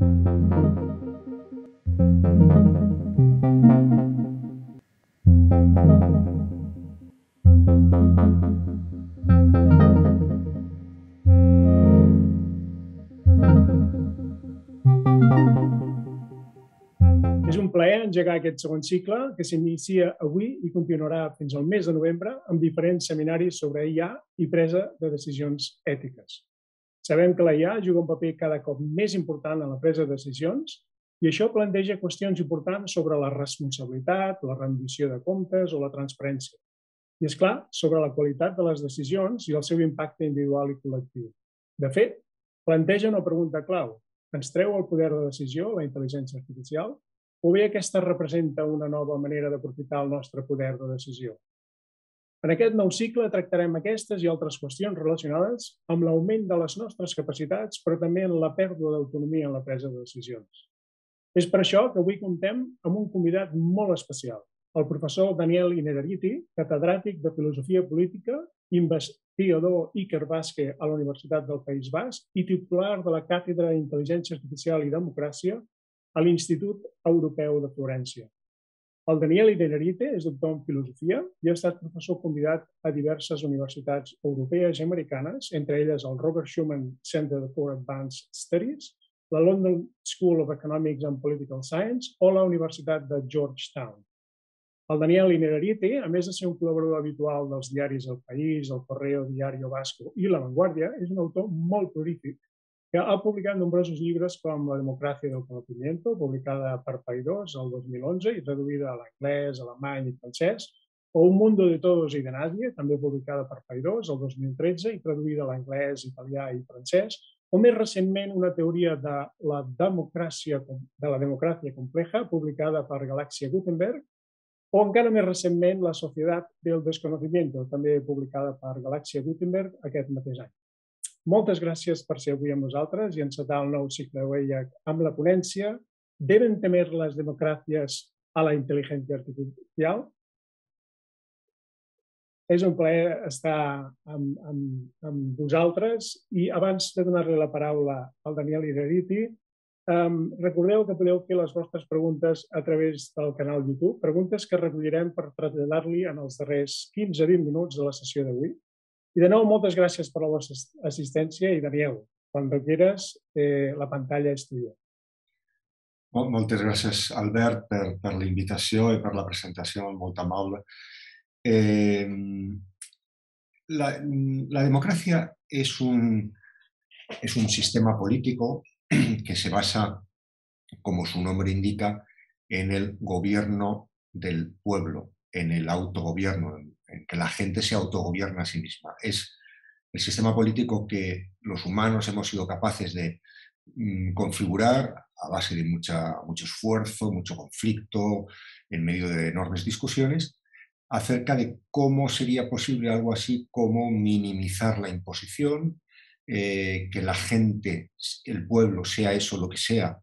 És un plaer engegar aquest segon cicle que s'inicia avui i continuarà fins al mes de novembre amb diferents seminaris sobre IA i presa de decisions ètiques. Sabem que la IA juga un paper cada cop més important en la presa de decisions i això planteja qüestions importants sobre la responsabilitat, la rendició de comptes o la transparència. I, és clar, sobre la qualitat de les decisions i el seu impacte individual i col·lectiu. De fet, planteja una pregunta clau. Ens treu el poder de decisió, la intel·ligència artificial, o bé aquesta representa una nova manera d'aprofitar el nostre poder de decisió? En aquest nou cicle tractarem aquestes i altres qüestions relacionades amb l'augment de les nostres capacitats, però també en la pèrdua d'autonomia en la presa de decisions. És per això que avui comptem amb un convidat molt especial, el professor Daniel Innerarity, catedràtic de Filosofia Política, investigador Iker Basque a la Universitat del País Basc i titular de la Càtedra d'Intel·ligència Artificial i Democràcia a l'Institut Europeu de Florència. El Daniel Innerarity és doctor en Filosofia i ha estat professor convidat a diverses universitats europees i americanes, entre elles el Robert Schuman Center for Advanced Studies, la London School of Economics and Political Science o la Universitat de Georgetown. El Daniel Innerarity, a més de ser un col·laborador habitual dels diaris El País, El Correo Diario Vasco i La Vanguardia, és un autor molt prolífic que ha publicat nombrosos llibres com La democràcia del conocimiento, publicada per Paidós el 2011 i traduïda a l'anglès, alemany i francès, o Un mundo de todos y de nadie, també publicada per Paidós el 2013 i traduïda a l'anglès, italià i francès, o més recentment una teoria de la democràcia compleja, publicada per Galaxia Gutenberg, o encara més recentment La societat del desconocimiento, també publicada per Galaxia Gutenberg aquest mateix any. Moltes gràcies per ser avui amb nosaltres i encetar el nou cicle WEIAC amb la ponència ¿Deben temer las democracias a la inteligencia artificial? És un plaer estar amb vosaltres i abans de donar-li la paraula al Daniel Innerarity, recordeu que podeu fer les vostres preguntes a través del canal YouTube, preguntes que recollirem per traslladar-li en els darrers 15-20 minuts de la sessió d'avui. I de nou, moltes gràcies per la vostra assistència i, Daniel, quan quieras, la pantalla és tuya. Moltes gràcies, Albert, per la invitació i per la presentació molt amable. La democracia es un sistema político que se basa, como su nombre indica, en el gobierno del pueblo, en el autogobierno, en que la gente se autogobierna a sí misma. Es el sistema político que los humanos hemos sido capaces de configurar a base de mucho esfuerzo, mucho conflicto, en medio de enormes discusiones, acerca de cómo sería posible algo así como minimizar la imposición, que la gente, el pueblo, sea eso lo que sea,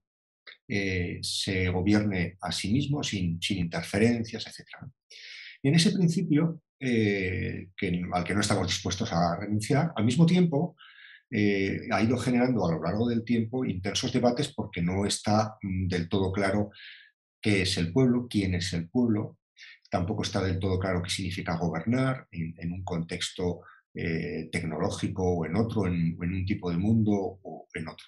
se gobierne a sí mismo sin interferencias, etc. Y en ese principio, al que no estamos dispuestos a renunciar, al mismo tiempo ha ido generando a lo largo del tiempo intensos debates porque no está del todo claro qué es el pueblo, quién es el pueblo, tampoco está del todo claro qué significa gobernar en un contexto tecnológico o en otro, en un tipo de mundo o en otro.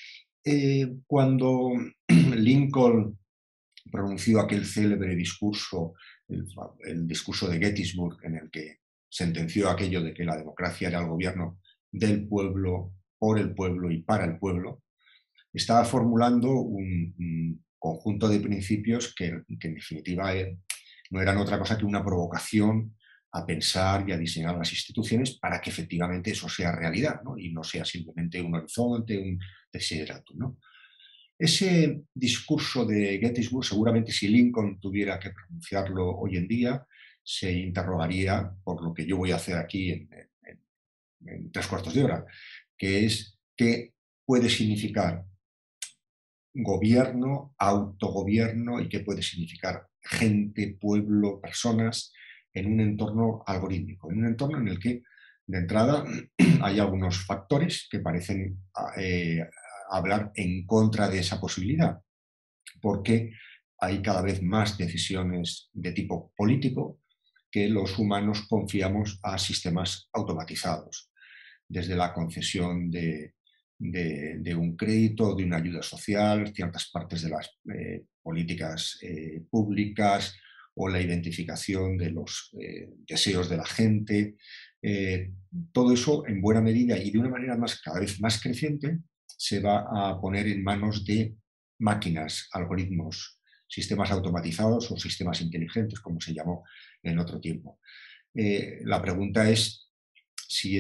Cuando Lincoln pronunció aquel célebre discurso, el discurso de Gettysburg, en el que sentenció aquello de que la democracia era el gobierno del pueblo, por el pueblo y para el pueblo, estaba formulando un conjunto de principios que en definitiva no eran otra cosa que una provocación a pensar y a diseñar las instituciones para que efectivamente eso sea realidad, ¿no? Y no sea simplemente un horizonte, un desideratum, ¿no? Ese discurso de Gettysburg, seguramente si Lincoln tuviera que pronunciarlo hoy en día, se interrogaría por lo que yo voy a hacer aquí en 3/4 de hora, que es qué puede significar gobierno, autogobierno y qué puede significar gente, pueblo, personas en un entorno algorítmico, en un entorno en el que de entrada hay algunos factores que parecen hablar en contra de esa posibilidad, porque hay cada vez más decisiones de tipo político que los humanos confiamos a sistemas automatizados, desde la concesión de un crédito, de una ayuda social, ciertas partes de las políticas públicas o la identificación de los deseos de la gente. Todo eso, en buena medida y de una manera cada vez más creciente, se va a poner en manos de máquinas, algoritmos, sistemas automatizados o sistemas inteligentes, como se llamó en otro tiempo. La pregunta es si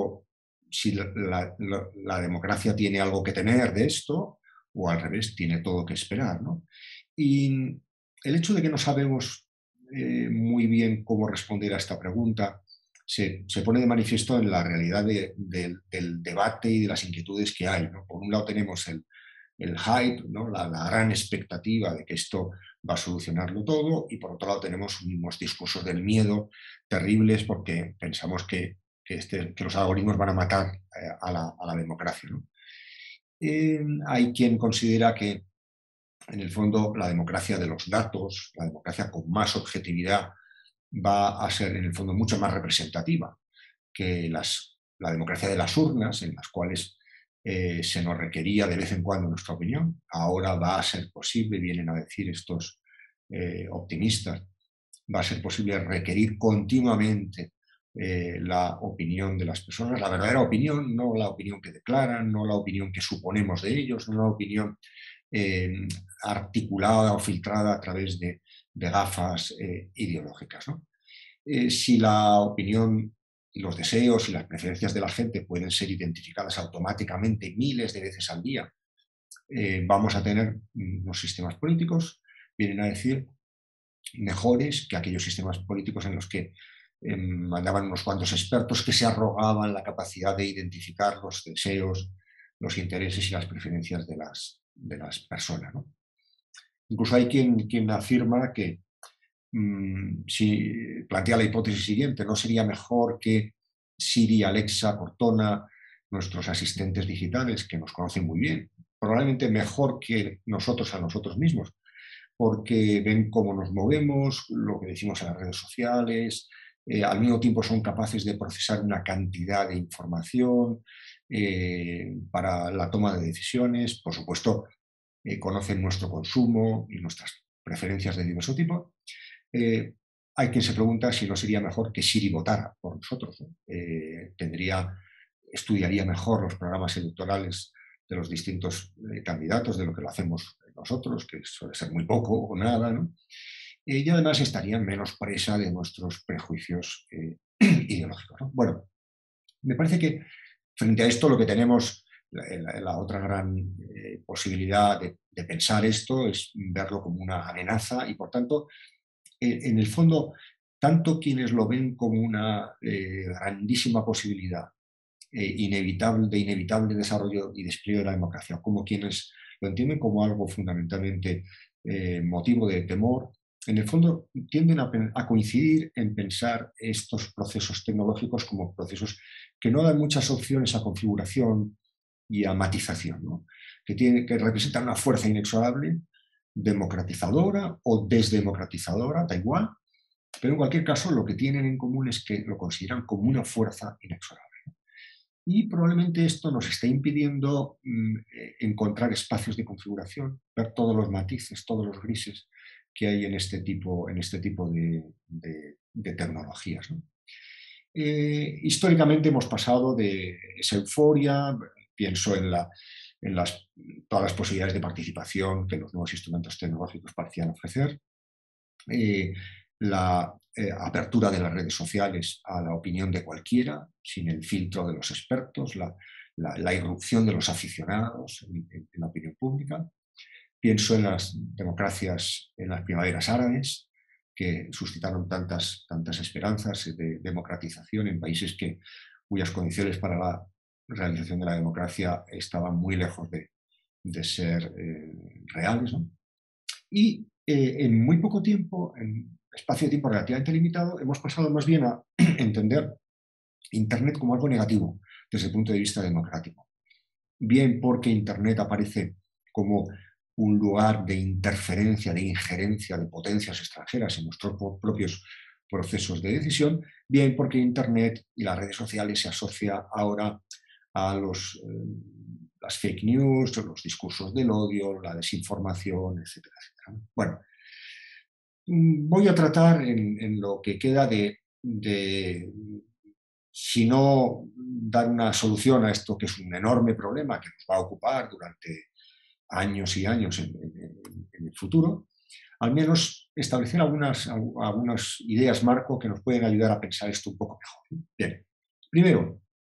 la democracia tiene algo que tener de esto o al revés, tiene todo que esperar, ¿no? Y el hecho de que no sabemos muy bien cómo responder a esta pregunta se pone de manifiesto en la realidad del debate y de las inquietudes que hay, ¿no? Por un lado tenemos el hype, ¿no? La gran expectativa de que esto va a solucionarlo todo, y por otro lado tenemos unos discursos del miedo terribles porque pensamos que los algoritmos van a matar a la democracia, ¿no? Hay quien considera que en el fondo la democracia de los datos, la democracia con más objetividad, va a ser en el fondo mucho más representativa que la democracia de las urnas, en las cuales se nos requería de vez en cuando nuestra opinión. Ahora va a ser posible, vienen a decir estos optimistas, va a ser posible requerir continuamente la opinión de las personas, la verdadera opinión, no la opinión que declaran, no la opinión que suponemos de ellos, no la opinión articulada o filtrada a través de gafas ideológicas, ¿no? Si la opinión y los deseos y las preferencias de la gente pueden ser identificadas automáticamente miles de veces al día, vamos a tener unos sistemas políticos, vienen a decir, mejores que aquellos sistemas políticos en los que mandaban unos cuantos expertos que se arrogaban la capacidad de identificar los deseos, los intereses y las preferencias de las personas, ¿no? Incluso hay quien afirma que si plantea la hipótesis siguiente, ¿no sería mejor que Siri, Alexa, Cortana, nuestros asistentes digitales, que nos conocen muy bien, probablemente mejor que nosotros a nosotros mismos, porque ven cómo nos movemos, lo que decimos en las redes sociales, al mismo tiempo son capaces de procesar una cantidad de información para la toma de decisiones, por supuesto, conocen nuestro consumo y nuestras preferencias de diverso tipo. Hay quien se pregunta si no sería mejor que Siri votara por nosotros, ¿no? Estudiaría mejor los programas electorales de los distintos candidatos de lo que lo hacemos nosotros, que suele ser muy poco o nada, ¿no? Y además estaría menos presa de nuestros prejuicios ideológicos, ¿no? Bueno, me parece que frente a esto lo que tenemos, la otra gran posibilidad de pensar esto es verlo como una amenaza y por tanto, en el fondo, tanto quienes lo ven como una grandísima posibilidad de inevitable desarrollo y despliegue de la democracia, como quienes lo entienden como algo fundamentalmente motivo de temor, en el fondo tienden a coincidir en pensar estos procesos tecnológicos como procesos que no dan muchas opciones a configuración y a matización, ¿no? que representan una fuerza inexorable, democratizadora o desdemocratizadora, da igual, pero en cualquier caso lo que tienen en común es que lo consideran como una fuerza inexorable. Y probablemente esto nos está impidiendo encontrar espacios de configuración, ver todos los matices, todos los grises que hay en este tipo de tecnologías, ¿no? Históricamente hemos pasado de esa euforia, pienso en todas las posibilidades de participación que los nuevos instrumentos tecnológicos parecían ofrecer, la apertura de las redes sociales a la opinión de cualquiera, sin el filtro de los expertos, la irrupción de los aficionados en la opinión pública. Pienso en las democracias, en las primaveras árabes, que suscitaron tantas esperanzas de democratización en países cuyas condiciones para la realización de la democracia estaban muy lejos de ser reales, ¿no? Y en muy poco tiempo, en espacio de tiempo relativamente limitado, hemos pasado más bien a entender Internet como algo negativo desde el punto de vista democrático. bien porque Internet aparece como un lugar de interferencia, de injerencia de potencias extranjeras en nuestros propios procesos de decisión, bien porque Internet y las redes sociales se asocia ahora a las fake news, los discursos del odio, la desinformación, etcétera, etcétera. Bueno, voy a tratar en lo que queda si no dar una solución a esto que es un enorme problema que nos va a ocupar durante años y años en el futuro, al menos establecer algunas ideas marco que nos pueden ayudar a pensar esto un poco mejor. Bien, primero,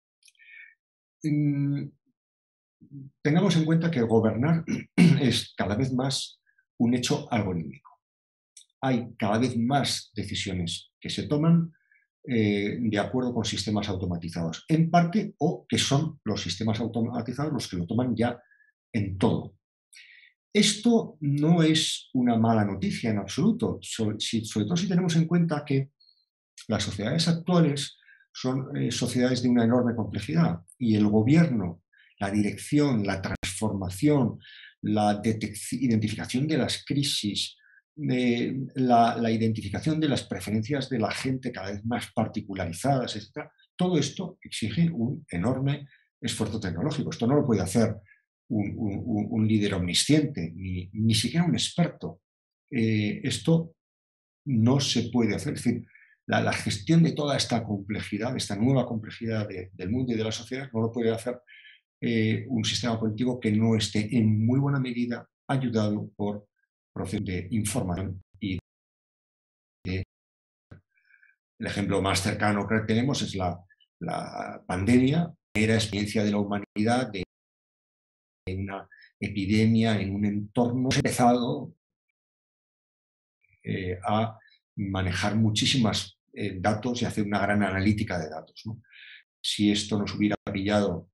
tengamos en cuenta que gobernar es cada vez más un hecho algorítmico. Hay cada vez más decisiones que se toman de acuerdo con sistemas automatizados, en parte, o que son los sistemas automatizados los que lo toman ya en todo. Esto no es una mala noticia en absoluto, sobre todo si tenemos en cuenta que las sociedades actuales son sociedades de una enorme complejidad y el gobierno, la dirección, la transformación, la identificación de las crisis, la identificación de las preferencias de la gente cada vez más particularizadas, etc., todo esto exige un enorme esfuerzo tecnológico. Esto no lo puede hacer un líder omnisciente, ni siquiera un experto. Esto no se puede hacer. Es decir, la gestión de toda esta complejidad, esta nueva complejidad del mundo y de la sociedad, no lo puede hacer un sistema político que no esté en muy buena medida ayudado por procesos de información y de... El ejemplo más cercano que tenemos es la pandemia, era experiencia de la humanidad de una epidemia en un entorno empezado a manejar muchísimos datos y hacer una gran analítica de datos, ¿no? Si esto nos hubiera pillado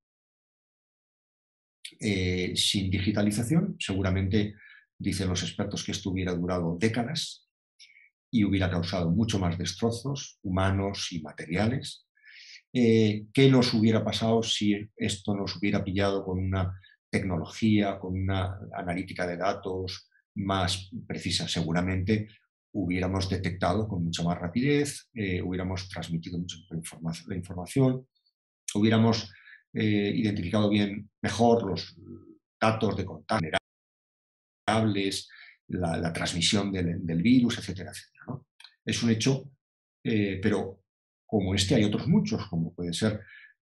sin digitalización, seguramente dicen los expertos que esto hubiera durado décadas y hubiera causado mucho más destrozos humanos y materiales. ¿Qué nos hubiera pasado si esto nos hubiera pillado con una tecnología, con una analítica de datos más precisa? Seguramente hubiéramos detectado con mucha más rapidez, hubiéramos transmitido mucha la información, hubiéramos identificado mejor los datos de contacto vulnerables, la transmisión del virus, etcétera, etcétera, ¿no? Es un hecho, pero como este hay otros muchos, como puede ser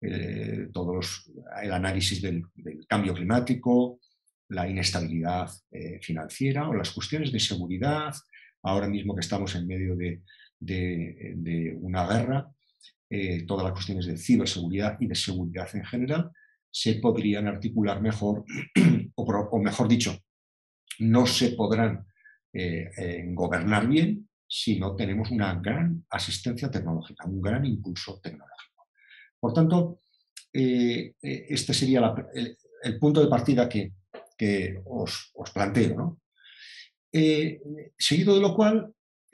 el análisis del cambio climático, la inestabilidad financiera o las cuestiones de seguridad. Ahora mismo que estamos en medio de una guerra, todas las cuestiones de ciberseguridad y de seguridad en general se podrían articular mejor, o mejor dicho, no se podrán gobernar bien si no tenemos una gran asistencia tecnológica, un gran impulso tecnológico. Por tanto, este sería el punto de partida que os planteo, ¿no? Seguido de lo cual,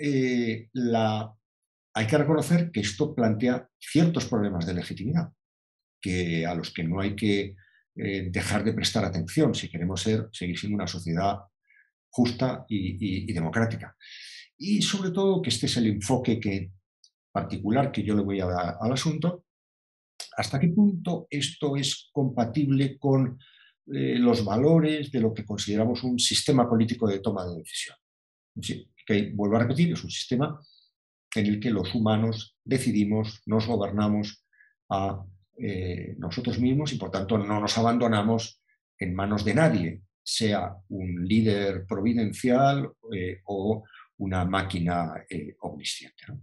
hay que reconocer que esto plantea ciertos problemas de legitimidad, a los que no hay que dejar de prestar atención si queremos seguir siendo una sociedad justa y democrática. Y sobre todo que este es el enfoque particular que yo le voy a dar al asunto. ¿Hasta qué punto esto es compatible con los valores de lo que consideramos un sistema político de toma de decisión? Sí, que, vuelvo a repetir, es un sistema en el que los humanos decidimos, nos gobernamos a nosotros mismos y por tanto no nos abandonamos en manos de nadie, sea un líder providencial o una máquina omnisciente, ¿no?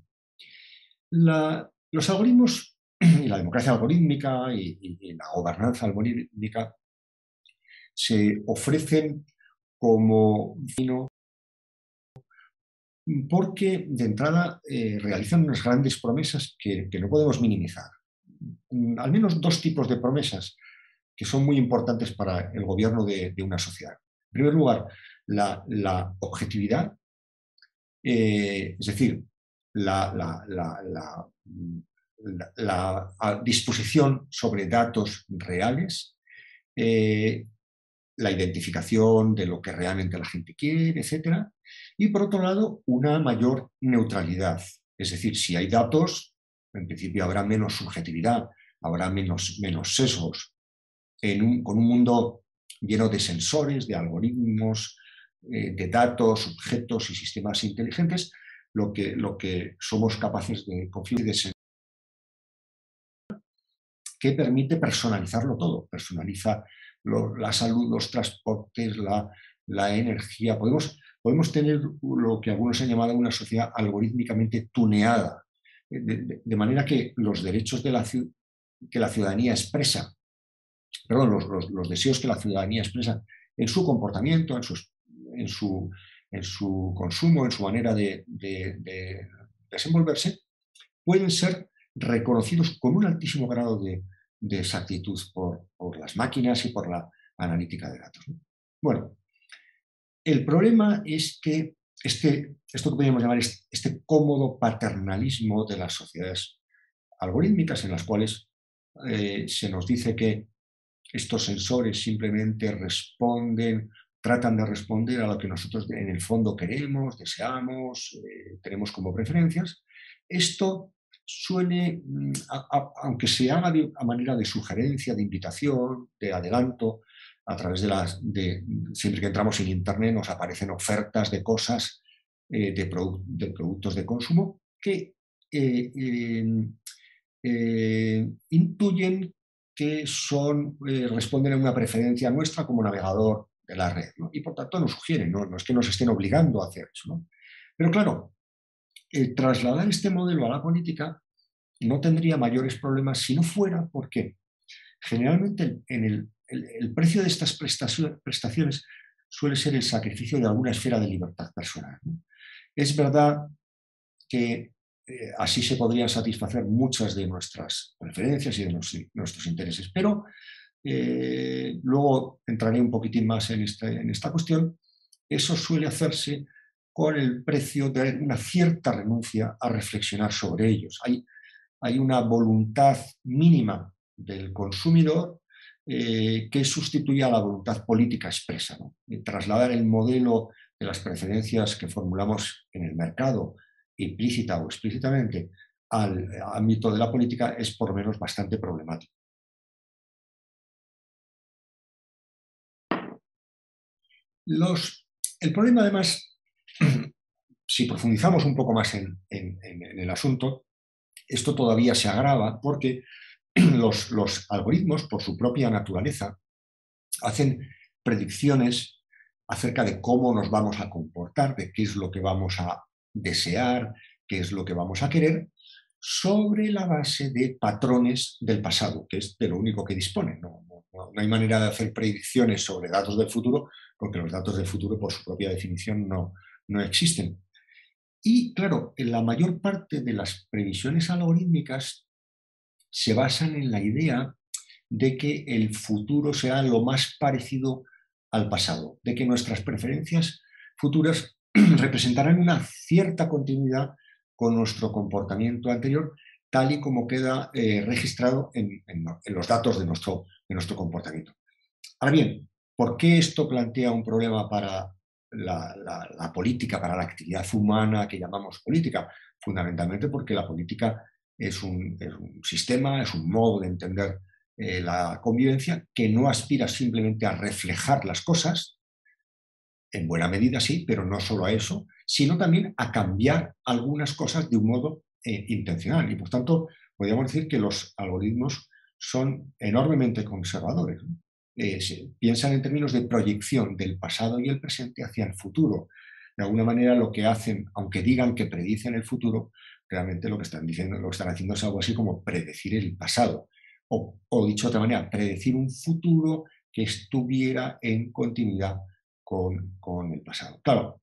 Los algoritmos y la democracia algorítmica y la gobernanza algorítmica se ofrecen como porque de entrada realizan unas grandes promesas que no podemos minimizar. Al menos dos tipos de promesas que son muy importantes para el gobierno de una sociedad. En primer lugar, la objetividad, es decir, la disposición sobre datos reales la identificación de lo que realmente la gente quiere, etc. Y por otro lado, una mayor neutralidad. Es decir, si hay datos, en principio habrá menos subjetividad, habrá menos sesgos. Con un mundo lleno de sensores, de algoritmos, de datos, objetos y sistemas inteligentes, lo que somos capaces de configurar que permite personalizarlo todo. Personaliza la salud, los transportes, la energía. Podemos tener lo que algunos han llamado una sociedad algorítmicamente tuneada, de manera que los derechos que la ciudadanía expresa, perdón, los deseos que la ciudadanía expresa en su comportamiento, en su consumo, en su manera de desenvolverse, pueden ser reconocidos con un altísimo grado de exactitud por las máquinas y por la analítica de datos. Bueno, el problema es que esto que podríamos llamar este cómodo paternalismo de las sociedades algorítmicas en las cuales se nos dice que estos sensores simplemente tratan de responder a lo que nosotros en el fondo queremos, deseamos, tenemos como preferencias. Esto suele, aunque se haga a manera de sugerencia, de invitación, de adelanto, a través siempre que entramos en Internet nos aparecen ofertas de cosas, de productos de consumo que intuyen que responden a una preferencia nuestra como navegador de la red, ¿no? Y por tanto nos sugieren, no es que nos estén obligando a hacer eso, ¿no? Pero claro, trasladar este modelo a la política no tendría mayores problemas si no fuera porque generalmente el precio de estas prestaciones suele ser el sacrificio de alguna esfera de libertad personal, ¿no? Es verdad que así se podrían satisfacer muchas de nuestras preferencias y de nuestros intereses, pero luego entraré un poquitín más en esta cuestión. Eso suele hacerse con el precio de una cierta renuncia a reflexionar sobre ellos. Hay una voluntad mínima del consumidor que sustituye a la voluntad política expresa, ¿no? Trasladar el modelo de las preferencias que formulamos en el mercado, implícita o explícitamente, al ámbito de la política es por lo menos bastante problemático. El problema, además, si profundizamos un poco más en el asunto, esto todavía se agrava porque los algoritmos, por su propia naturaleza, hacen predicciones acerca de cómo nos vamos a comportar, de qué es lo que vamos a desear, qué es lo que vamos a querer, sobre la base de patrones del pasado, que es de lo único que disponen. No hay manera de hacer predicciones sobre datos del futuro, porque los datos del futuro, por su propia definición, no existen. Y claro, la mayor parte de las previsiones algorítmicas se basan en la idea de que el futuro será lo más parecido al pasado, de que nuestras preferencias futuras representarán una cierta continuidad con nuestro comportamiento anterior, tal y como queda registrado en los datos de nuestro comportamiento. Ahora bien, ¿por qué esto plantea un problema para la política, para la actividad humana que llamamos política? Fundamentalmente porque la política es un sistema, es un modo de entender la convivencia que no aspira simplemente a reflejar las cosas, en buena medida sí, pero no solo a eso, sino también a cambiar algunas cosas de un modo intencional. Y por tanto, podríamos decir que los algoritmos son enormemente conservadores, ¿no? Piensan en términos de proyección del pasado y el presente hacia el futuro. De alguna manera lo que hacen, aunque digan que predicen el futuro, realmente lo que están diciendo, lo que están haciendo es algo así como predecir el pasado. O dicho de otra manera, predecir un futuro que estuviera en continuidad con el pasado. Claro,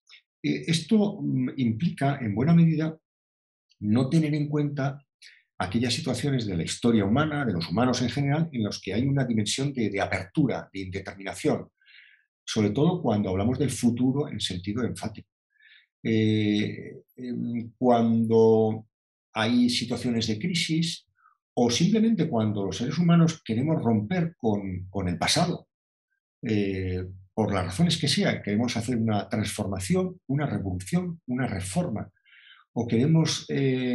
esto implica en buena medida no tener en cuenta aquellas situaciones de la historia humana, de los humanos en general, en los que hay una dimensión de apertura, de indeterminación, sobre todo cuando hablamos del futuro en sentido enfático. Cuando hay situaciones de crisis o simplemente cuando los seres humanos queremos romper con el pasado, por las razones que sea, queremos hacer una transformación, una revolución, una reforma, o queremos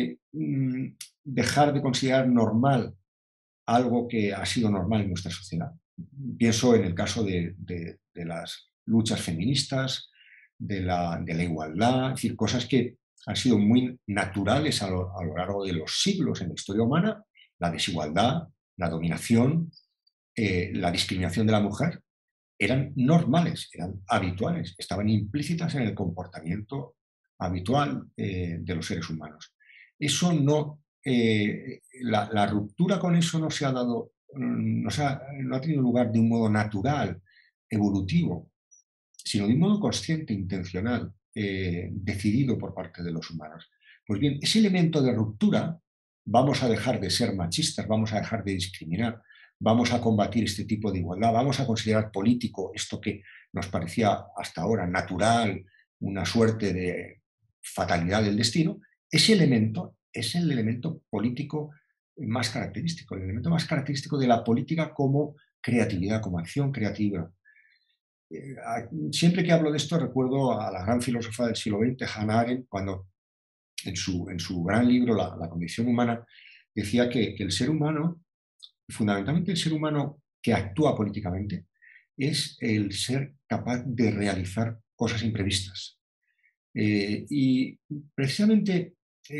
dejar de considerar normal algo que ha sido normal en nuestra sociedad. Pienso en el caso de las luchas feministas, de la igualdad, es decir, cosas que han sido muy naturales a lo largo de los siglos en la historia humana, la desigualdad, la dominación, la discriminación de la mujer, eran normales, eran habituales, estaban implícitas en el comportamiento habitual de los seres humanos. Eso no, la ruptura con eso no se ha dado, no ha tenido lugar de un modo natural, evolutivo, sino de un modo consciente, intencional, decidido por parte de los humanos. Pues bien, ese elemento de ruptura, vamos a dejar de ser machistas, vamos a dejar de discriminar, vamos a combatir este tipo de igualdad, vamos a considerar político esto que nos parecía hasta ahora natural, una suerte de fatalidad del destino, ese elemento es el elemento político más característico, el elemento más característico de la política como creatividad, como acción creativa. Siempre que hablo de esto recuerdo a la gran filósofa del siglo XX, Hannah Arendt, cuando en su gran libro La condición humana decía que el ser humano, fundamentalmente el ser humano que actúa políticamente, es el ser capaz de realizar cosas imprevistas. Y precisamente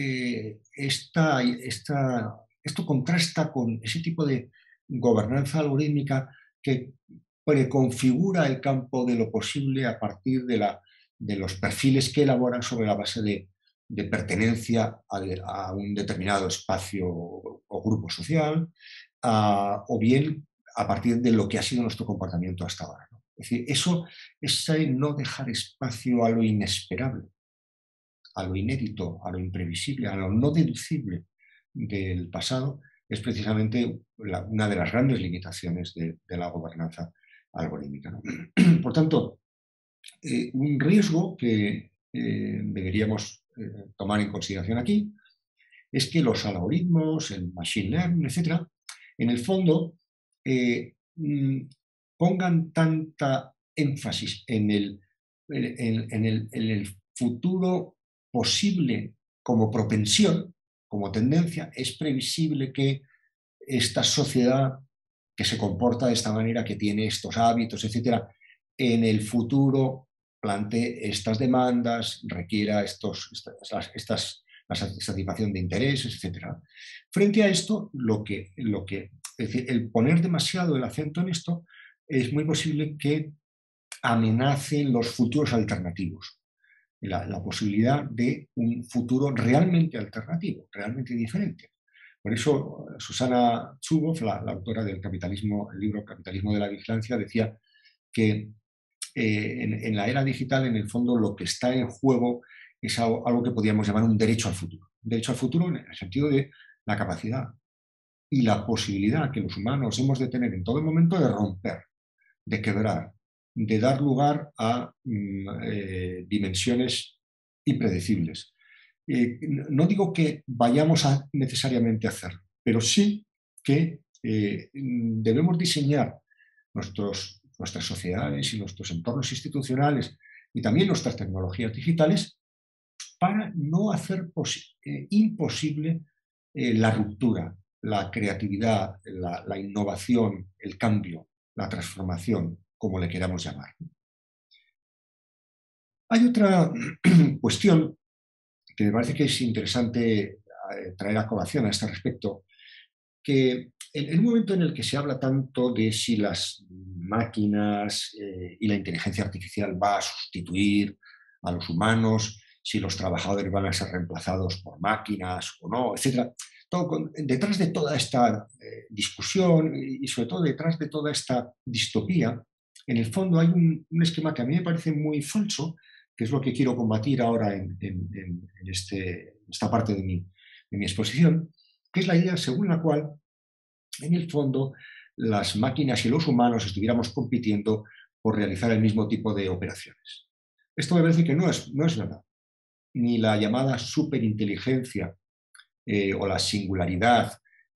esto contrasta con ese tipo de gobernanza algorítmica que preconfigura el campo de lo posible a partir de los perfiles que elaboran sobre la base de pertenencia a un determinado espacio o grupo social, o bien a partir de lo que ha sido nuestro comportamiento hasta ahora, ¿no? Es decir, ese no dejar espacio a lo inesperable, a lo inédito, a lo imprevisible, a lo no deducible del pasado, es precisamente una de las grandes limitaciones de la gobernanza algorítmica, ¿no? Por tanto, un riesgo que deberíamos tomar en consideración aquí es que los algoritmos, el machine learning, etcétera, en el fondo pongan tanta énfasis en el futuro posible como propensión, como tendencia. Es previsible que esta sociedad que se comporta de esta manera, que tiene estos hábitos, etcétera, en el futuro plantee estas demandas, requiera la satisfacción de intereses, etcétera. Frente a esto, es decir, el poner demasiado el acento en esto es muy posible que amenace los futuros alternativos, la posibilidad de un futuro realmente alternativo, realmente diferente. Por eso, Susana Zuboff, la autora del el libro Capitalismo de la Vigilancia, decía que en la era digital, en el fondo, lo que está en juego es algo que podríamos llamar un derecho al futuro. Un derecho al futuro en el sentido de la capacidad y la posibilidad que los humanos hemos de tener en todo momento de romper, de quebrar, de dar lugar a dimensiones impredecibles. No digo que vayamos a necesariamente hacerlo, pero sí que debemos diseñar nuestras sociedades y nuestros entornos institucionales y también nuestras tecnologías digitales para no hacer imposible la ruptura, la creatividad, la innovación, el cambio, la transformación, como le queramos llamar. Hay otra cuestión que me parece que es interesante traer a colación a este respecto, que en un momento en el que se habla tanto de si las máquinas y la inteligencia artificial va a sustituir a los humanos, si los trabajadores van a ser reemplazados por máquinas o no, etc. Detrás de toda esta discusión y sobre todo detrás de toda esta distopía, en el fondo hay un esquema que a mí me parece muy falso, que es lo que quiero combatir ahora en esta parte de mi exposición, que es la idea según la cual, en el fondo, las máquinas y los humanos estuviéramos compitiendo por realizar el mismo tipo de operaciones. Esto me parece que no es verdad. Ni la llamada superinteligencia o la singularidad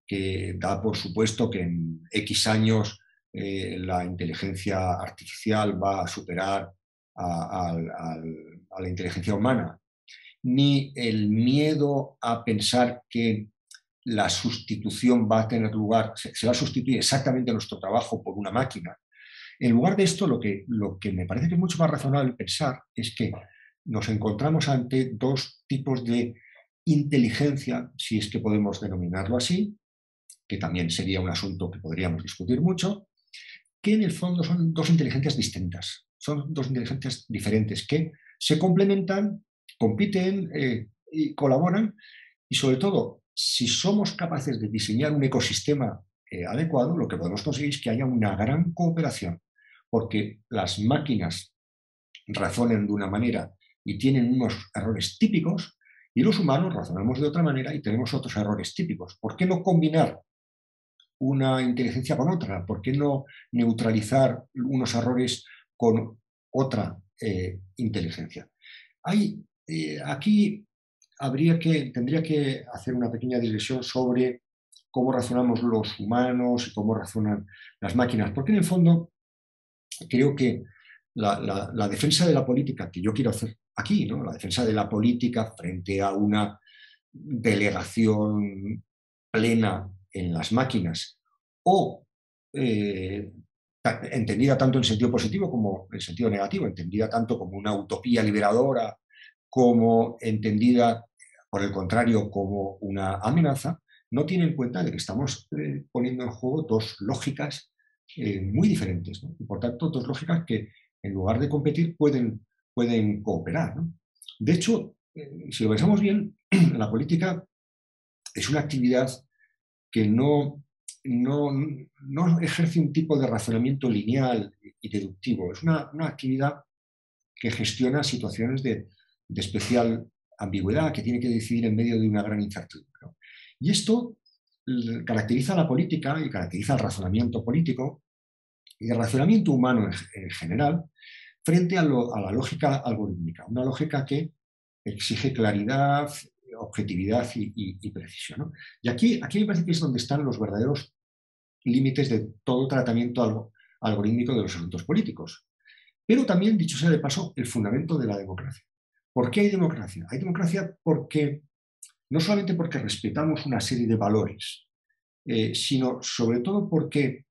que da por supuesto que en X años la inteligencia artificial va a superar a la inteligencia humana, ni el miedo a pensar que la sustitución va a tener lugar, se va a sustituir exactamente nuestro trabajo por una máquina. En lugar de esto, lo que me parece que es mucho más razonable pensar es que nos encontramos ante dos tipos de inteligencia, si es que podemos denominarlo así, que también sería un asunto que podríamos discutir mucho, que en el fondo son dos inteligencias distintas, son dos inteligencias diferentes que se complementan, compiten y colaboran, y sobre todo, si somos capaces de diseñar un ecosistema adecuado, lo que podemos conseguir es que haya una gran cooperación, porque las máquinas razonan de una manera y tienen unos errores típicos, y los humanos razonamos de otra manera y tenemos otros errores típicos. ¿Por qué no combinar una inteligencia con otra? ¿Por qué no neutralizar unos errores con otra inteligencia? Aquí tendría que hacer una pequeña digresión sobre cómo razonamos los humanos y cómo razonan las máquinas, porque en el fondo creo que la defensa de la política que yo quiero hacer aquí, ¿no? La defensa de la política frente a una delegación plena en las máquinas, o entendida tanto en sentido positivo como en sentido negativo, entendida tanto como una utopía liberadora, como entendida, por el contrario, como una amenaza, no tiene en cuenta de que estamos poniendo en juego dos lógicas muy diferentes, ¿no? Y por tanto, dos lógicas que en lugar de competir pueden cooperar, ¿no? De hecho, si lo pensamos bien, la política es una actividad que no ejerce un tipo de razonamiento lineal y deductivo. Es una actividad que gestiona situaciones de especial ambigüedad, que tiene que decidir en medio de una gran incertidumbre, ¿no? Y esto caracteriza a la política y caracteriza al razonamiento político y el razonamiento humano en general frente a la lógica algorítmica, una lógica que exige claridad, objetividad y precisión, ¿no? Y aquí me parece que es donde están los verdaderos límites de todo tratamiento algorítmico de los asuntos políticos. Pero también, dicho sea de paso, el fundamento de la democracia. ¿Por qué hay democracia? Hay democracia no solamente porque respetamos una serie de valores, sino sobre todo porque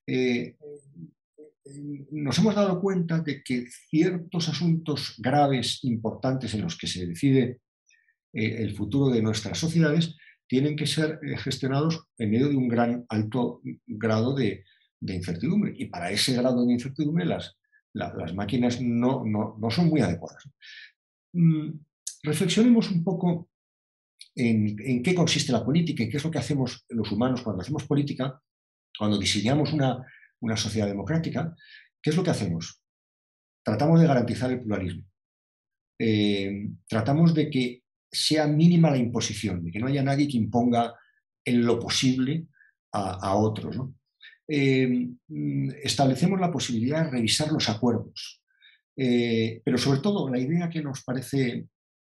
nos hemos dado cuenta de que ciertos asuntos graves, importantes, en los que se decide el futuro de nuestras sociedades, tienen que ser gestionados en medio de un alto grado de incertidumbre. Y para ese grado de incertidumbre las máquinas no son muy adecuadas. Reflexionemos un poco en qué consiste la política y qué es lo que hacemos los humanos cuando hacemos política, cuando diseñamos una sociedad democrática. ¿Qué es lo que hacemos? Tratamos de garantizar el pluralismo. Tratamos de que sea mínima la imposición, de que no haya nadie que imponga en lo posible a otros, ¿no? Establecemos la posibilidad de revisar los acuerdos, pero sobre todo la idea que nos parece,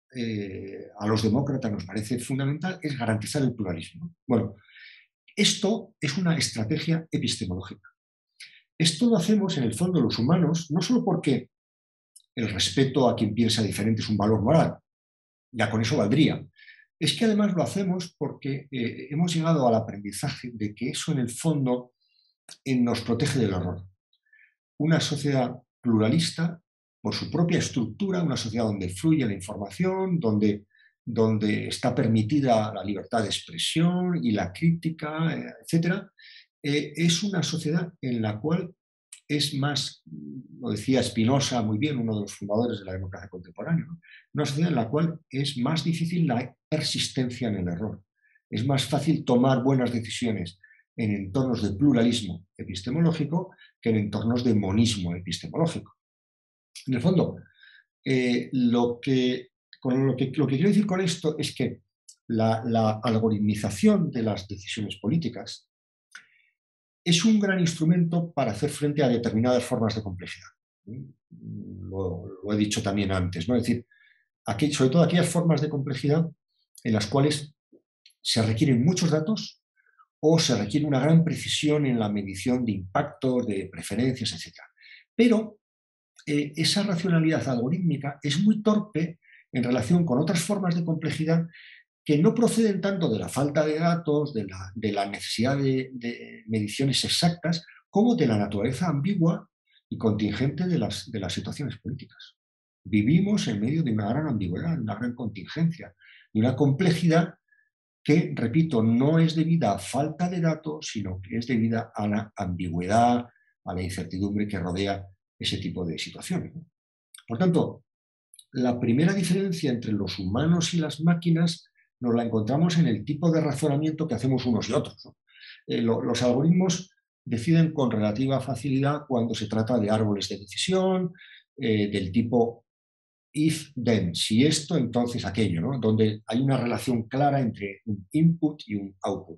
a los demócratas nos parece fundamental, es garantizar el pluralismo. Bueno, esto es una estrategia epistemológica. Esto lo hacemos en el fondo los humanos, no solo porque el respeto a quien piensa diferente es un valor moral, ya con eso valdría. Es que además lo hacemos porque hemos llegado al aprendizaje de que eso en el fondo nos protege del error. Una sociedad pluralista, por su propia estructura, una sociedad donde fluye la información, donde está permitida la libertad de expresión y la crítica, etc., es una sociedad en la cual es más, lo decía Spinoza muy bien, uno de los fundadores de la democracia contemporánea, ¿no? Una sociedad en la cual es más difícil la persistencia en el error. Es más fácil tomar buenas decisiones en entornos de pluralismo epistemológico que en entornos de monismo epistemológico. En el fondo, lo que quiero decir con esto es que la algoritmización de las decisiones políticas es un gran instrumento para hacer frente a determinadas formas de complejidad. Lo he dicho también antes, ¿no? Es decir, sobre todo aquellas formas de complejidad en las cuales se requieren muchos datos o se requiere una gran precisión en la medición de impactos, de preferencias, etc. Pero esa racionalidad algorítmica es muy torpe en relación con otras formas de complejidad que no proceden tanto de la falta de datos, de la necesidad de mediciones exactas, como de la naturaleza ambigua y contingente de las situaciones políticas. Vivimos en medio de una gran ambigüedad, una gran contingencia, de una complejidad que, repito, no es debida a falta de datos, sino que es debida a la ambigüedad, a la incertidumbre que rodea ese tipo de situaciones. Por tanto, la primera diferencia entre los humanos y las máquinas nos la encontramos en el tipo de razonamiento que hacemos unos y otros, ¿no? Los algoritmos deciden con relativa facilidad cuando se trata de árboles de decisión, del tipo if, then, si esto, entonces aquello, ¿no? Donde hay una relación clara entre un input y un output.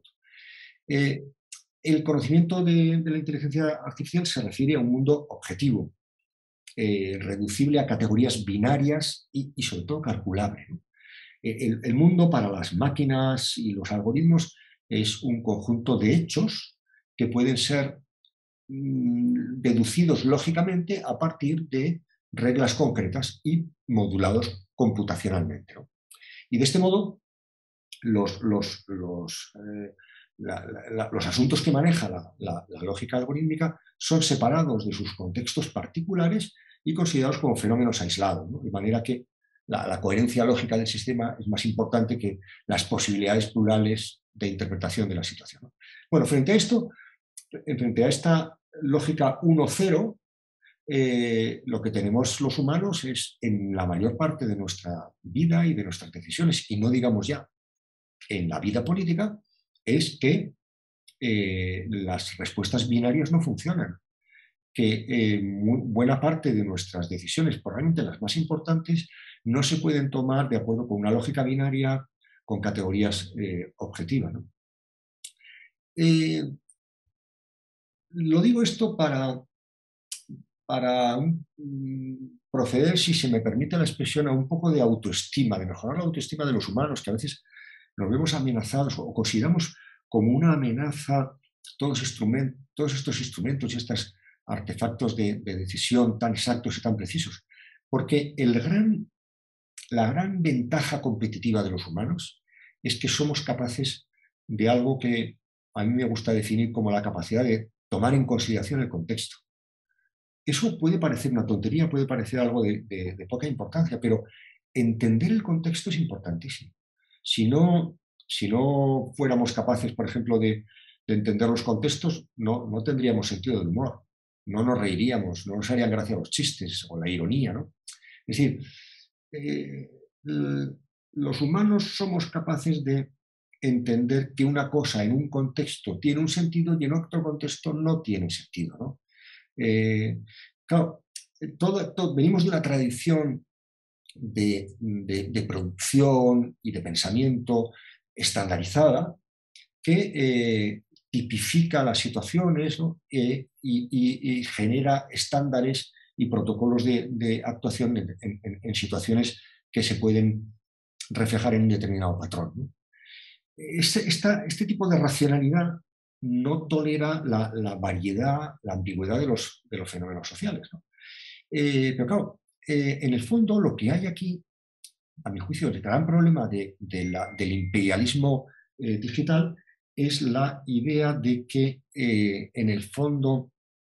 El conocimiento de la inteligencia artificial se refiere a un mundo objetivo, reducible a categorías binarias y sobre todo calculable, ¿no? El mundo para las máquinas y los algoritmos es un conjunto de hechos que pueden ser deducidos lógicamente a partir de reglas concretas y modulados computacionalmente, ¿no? Y de este modo, los asuntos que maneja la lógica algorítmica son separados de sus contextos particulares y considerados como fenómenos aislados, ¿no? De manera que la coherencia lógica del sistema es más importante que las posibilidades plurales de interpretación de la situación, ¿no? Bueno, frente a esta lógica 1-0, lo que tenemos los humanos es, en la mayor parte de nuestra vida y de nuestras decisiones, y no digamos ya en la vida política, es que las respuestas binarias no funcionan, que buena parte de nuestras decisiones, probablemente las más importantes, no se pueden tomar de acuerdo con una lógica binaria con categorías objetivas, ¿no? Lo digo esto para proceder, si se me permite la expresión, a un poco de autoestima, de mejorar la autoestima de los humanos, que a veces nos vemos amenazados o consideramos como una amenaza todos estos instrumentos y estos artefactos de decisión tan exactos y tan precisos. Porque la gran ventaja competitiva de los humanos es que somos capaces de algo que a mí me gusta definir como la capacidad de tomar en consideración el contexto. Eso puede parecer una tontería, puede parecer algo de poca importancia, pero entender el contexto es importantísimo. Si no fuéramos capaces, por ejemplo, de entender los contextos, no tendríamos sentido del humor, no nos reiríamos, no nos harían gracia los chistes o la ironía, ¿no? Es decir, los humanos somos capaces de entender que una cosa en un contexto tiene un sentido y en otro contexto no tiene sentido, ¿no? Claro, venimos de una tradición de producción y de pensamiento estandarizada que tipifica las situaciones, ¿no? Y genera estándares y protocolos de actuación en situaciones que se pueden reflejar en un determinado patrón, ¿no? Este tipo de racionalidad no tolera la variedad, la ambigüedad de los fenómenos sociales, ¿no? Pero claro, en el fondo lo que hay aquí, a mi juicio, el gran problema del imperialismo digital es la idea de que en el fondo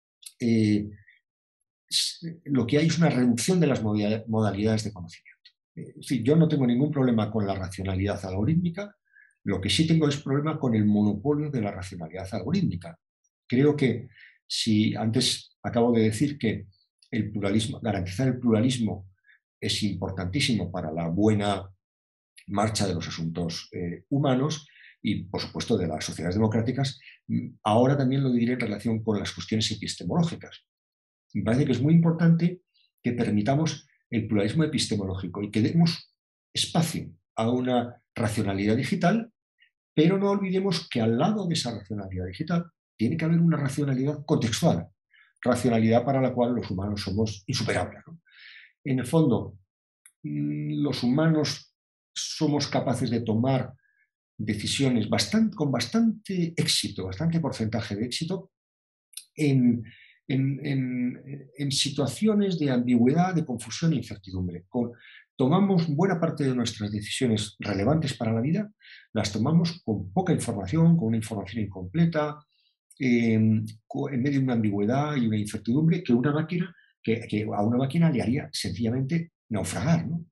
lo que hay es una reducción de las modalidades de conocimiento. Es decir, yo no tengo ningún problema con la racionalidad algorítmica, lo que sí tengo es problema con el monopolio de la racionalidad algorítmica. Creo que si antes acabo de decir que el pluralismo, garantizar el pluralismo es importantísimo para la buena marcha de los asuntos humanos y, por supuesto, de las sociedades democráticas, ahora también lo diré en relación con las cuestiones epistemológicas. Me parece que es muy importante que permitamos el pluralismo epistemológico y que demos espacio a una racionalidad digital, pero no olvidemos que al lado de esa racionalidad digital tiene que haber una racionalidad contextual, racionalidad para la cual los humanos somos insuperables, ¿no? En el fondo, los humanos somos capaces de tomar decisiones con bastante éxito, bastante porcentaje de éxito en situaciones de ambigüedad, de confusión e incertidumbre. Tomamos buena parte de nuestras decisiones relevantes para la vida, las tomamos con poca información, con una información incompleta, en medio de una ambigüedad y una incertidumbre que a una máquina le haría sencillamente naufragar, ¿no?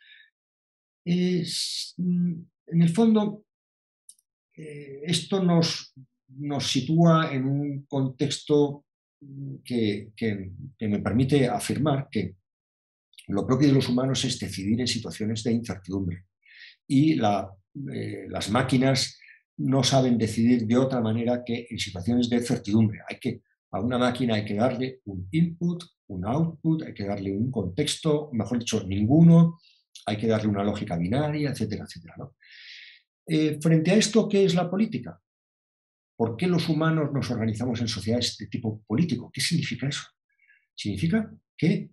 En el fondo, esto nos sitúa en un contexto que me permite afirmar que lo propio de los humanos es decidir en situaciones de incertidumbre. Y las máquinas no saben decidir de otra manera que en situaciones de certidumbre. A una máquina hay que darle un input, un output, hay que darle un contexto, mejor dicho, ninguno, hay que darle una lógica binaria, etcétera, etcétera, ¿no? Frente a esto, ¿qué es la política? ¿Por qué los humanos nos organizamos en sociedades de tipo político? ¿Qué significa eso? Significa que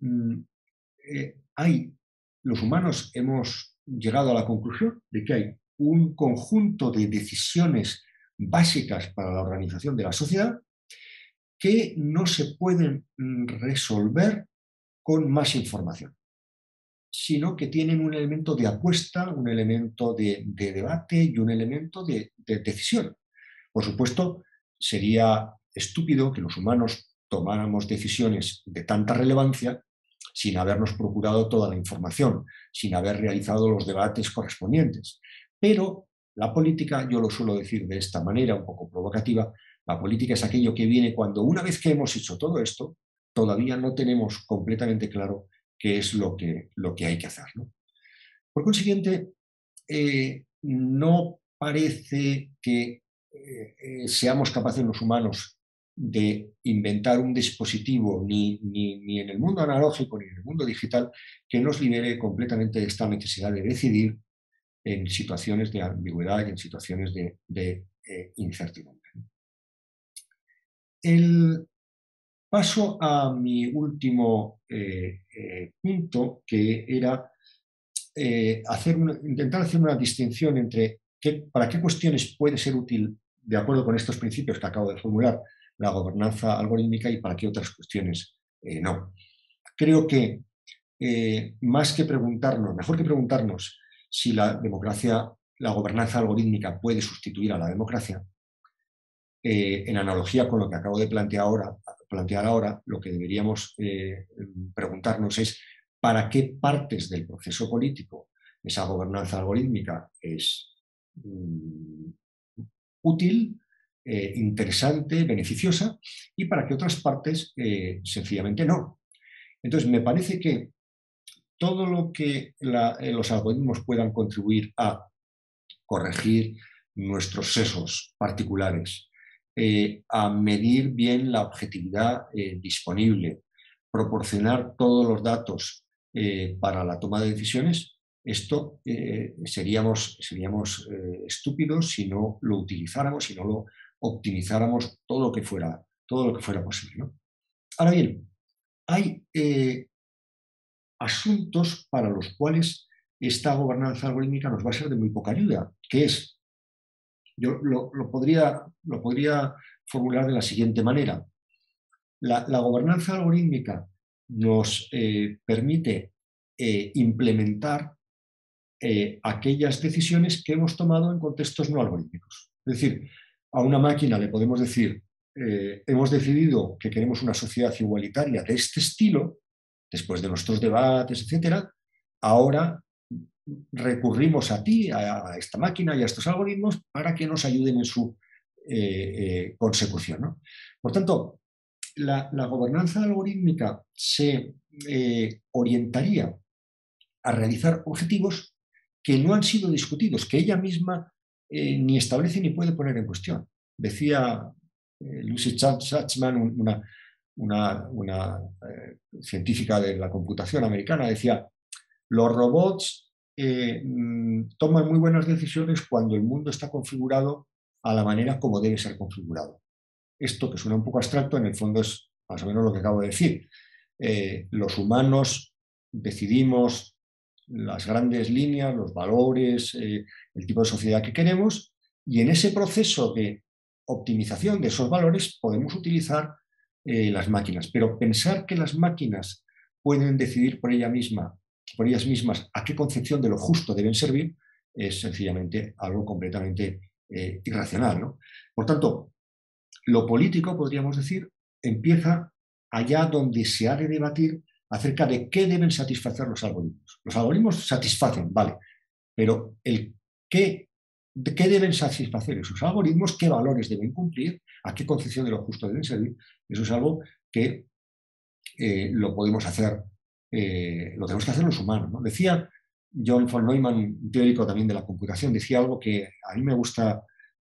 los humanos hemos llegado a la conclusión de que hay un conjunto de decisiones básicas para la organización de la sociedad que no se pueden resolver con más información, sino que tienen un elemento de apuesta, un elemento de debate y un elemento de decisión. Por supuesto, sería estúpido que los humanos tomáramos decisiones de tanta relevancia sin habernos procurado toda la información, sin haber realizado los debates correspondientes. Pero la política, yo lo suelo decir de esta manera, un poco provocativa, la política es aquello que viene cuando una vez que hemos hecho todo esto, todavía no tenemos completamente claro qué es lo que hay que hacer, ¿no? Por consiguiente, no parece que seamos capaces los humanos de inventar un dispositivo ni en el mundo analógico ni en el mundo digital que nos libere completamente de esta necesidad de decidir en situaciones de ambigüedad y en situaciones de incertidumbre. El paso a mi último punto, que era intentar hacer una distinción entre para qué cuestiones puede ser útil, de acuerdo con estos principios que acabo de formular, la gobernanza algorítmica y para qué otras cuestiones no. Creo que mejor que preguntarnos si la gobernanza algorítmica puede sustituir a la democracia, en analogía con lo que acabo de plantear ahora, lo que deberíamos preguntarnos es para qué partes del proceso político esa gobernanza algorítmica es útil, interesante, beneficiosa, y para qué otras partes sencillamente no. Entonces, me parece que todo lo que los algoritmos puedan contribuir a corregir nuestros sesgos particulares, a medir bien la objetividad disponible, proporcionar todos los datos para la toma de decisiones, esto seríamos estúpidos si no lo utilizáramos, si no lo optimizáramos todo lo que fuera posible, ¿no? Ahora bien, hay asuntos para los cuales esta gobernanza algorítmica nos va a ser de muy poca ayuda, que es, yo lo podría formular de la siguiente manera. La gobernanza algorítmica nos permite implementar aquellas decisiones que hemos tomado en contextos no algorítmicos. Es decir, a una máquina le podemos decir, hemos decidido que queremos una sociedad igualitaria de este estilo, después de nuestros debates, etcétera, ahora recurrimos a ti, a esta máquina y a estos algoritmos para que nos ayuden en su consecución, ¿no? Por tanto, la gobernanza algorítmica se orientaría a realizar objetivos que no han sido discutidos, que ella misma ni establece ni puede poner en cuestión. Decía Lucy Chapman, una científica de la computación americana, decía: los robots toman muy buenas decisiones cuando el mundo está configurado a la manera como debe ser configurado. Esto, que suena un poco abstracto, en el fondo es más o menos lo que acabo de decir. Los humanos decidimos las grandes líneas, los valores, el tipo de sociedad que queremos, y en ese proceso de optimización de esos valores podemos utilizar las máquinas. Pero pensar que las máquinas pueden decidir por ellas mismas a qué concepción de lo justo deben servir es sencillamente algo completamente irracional, ¿no? Por tanto, lo político, podríamos decir, empieza allá donde se ha de debatir acerca de qué deben satisfacer los algoritmos. Los algoritmos satisfacen, vale, pero de qué deben satisfacer esos algoritmos, qué valores deben cumplir, a qué concepción de lo justo deben servir, eso es algo que lo podemos hacer, lo tenemos que hacer los humanos, ¿no? Decía John von Neumann, un teórico también de la computación, decía algo que a mí me gusta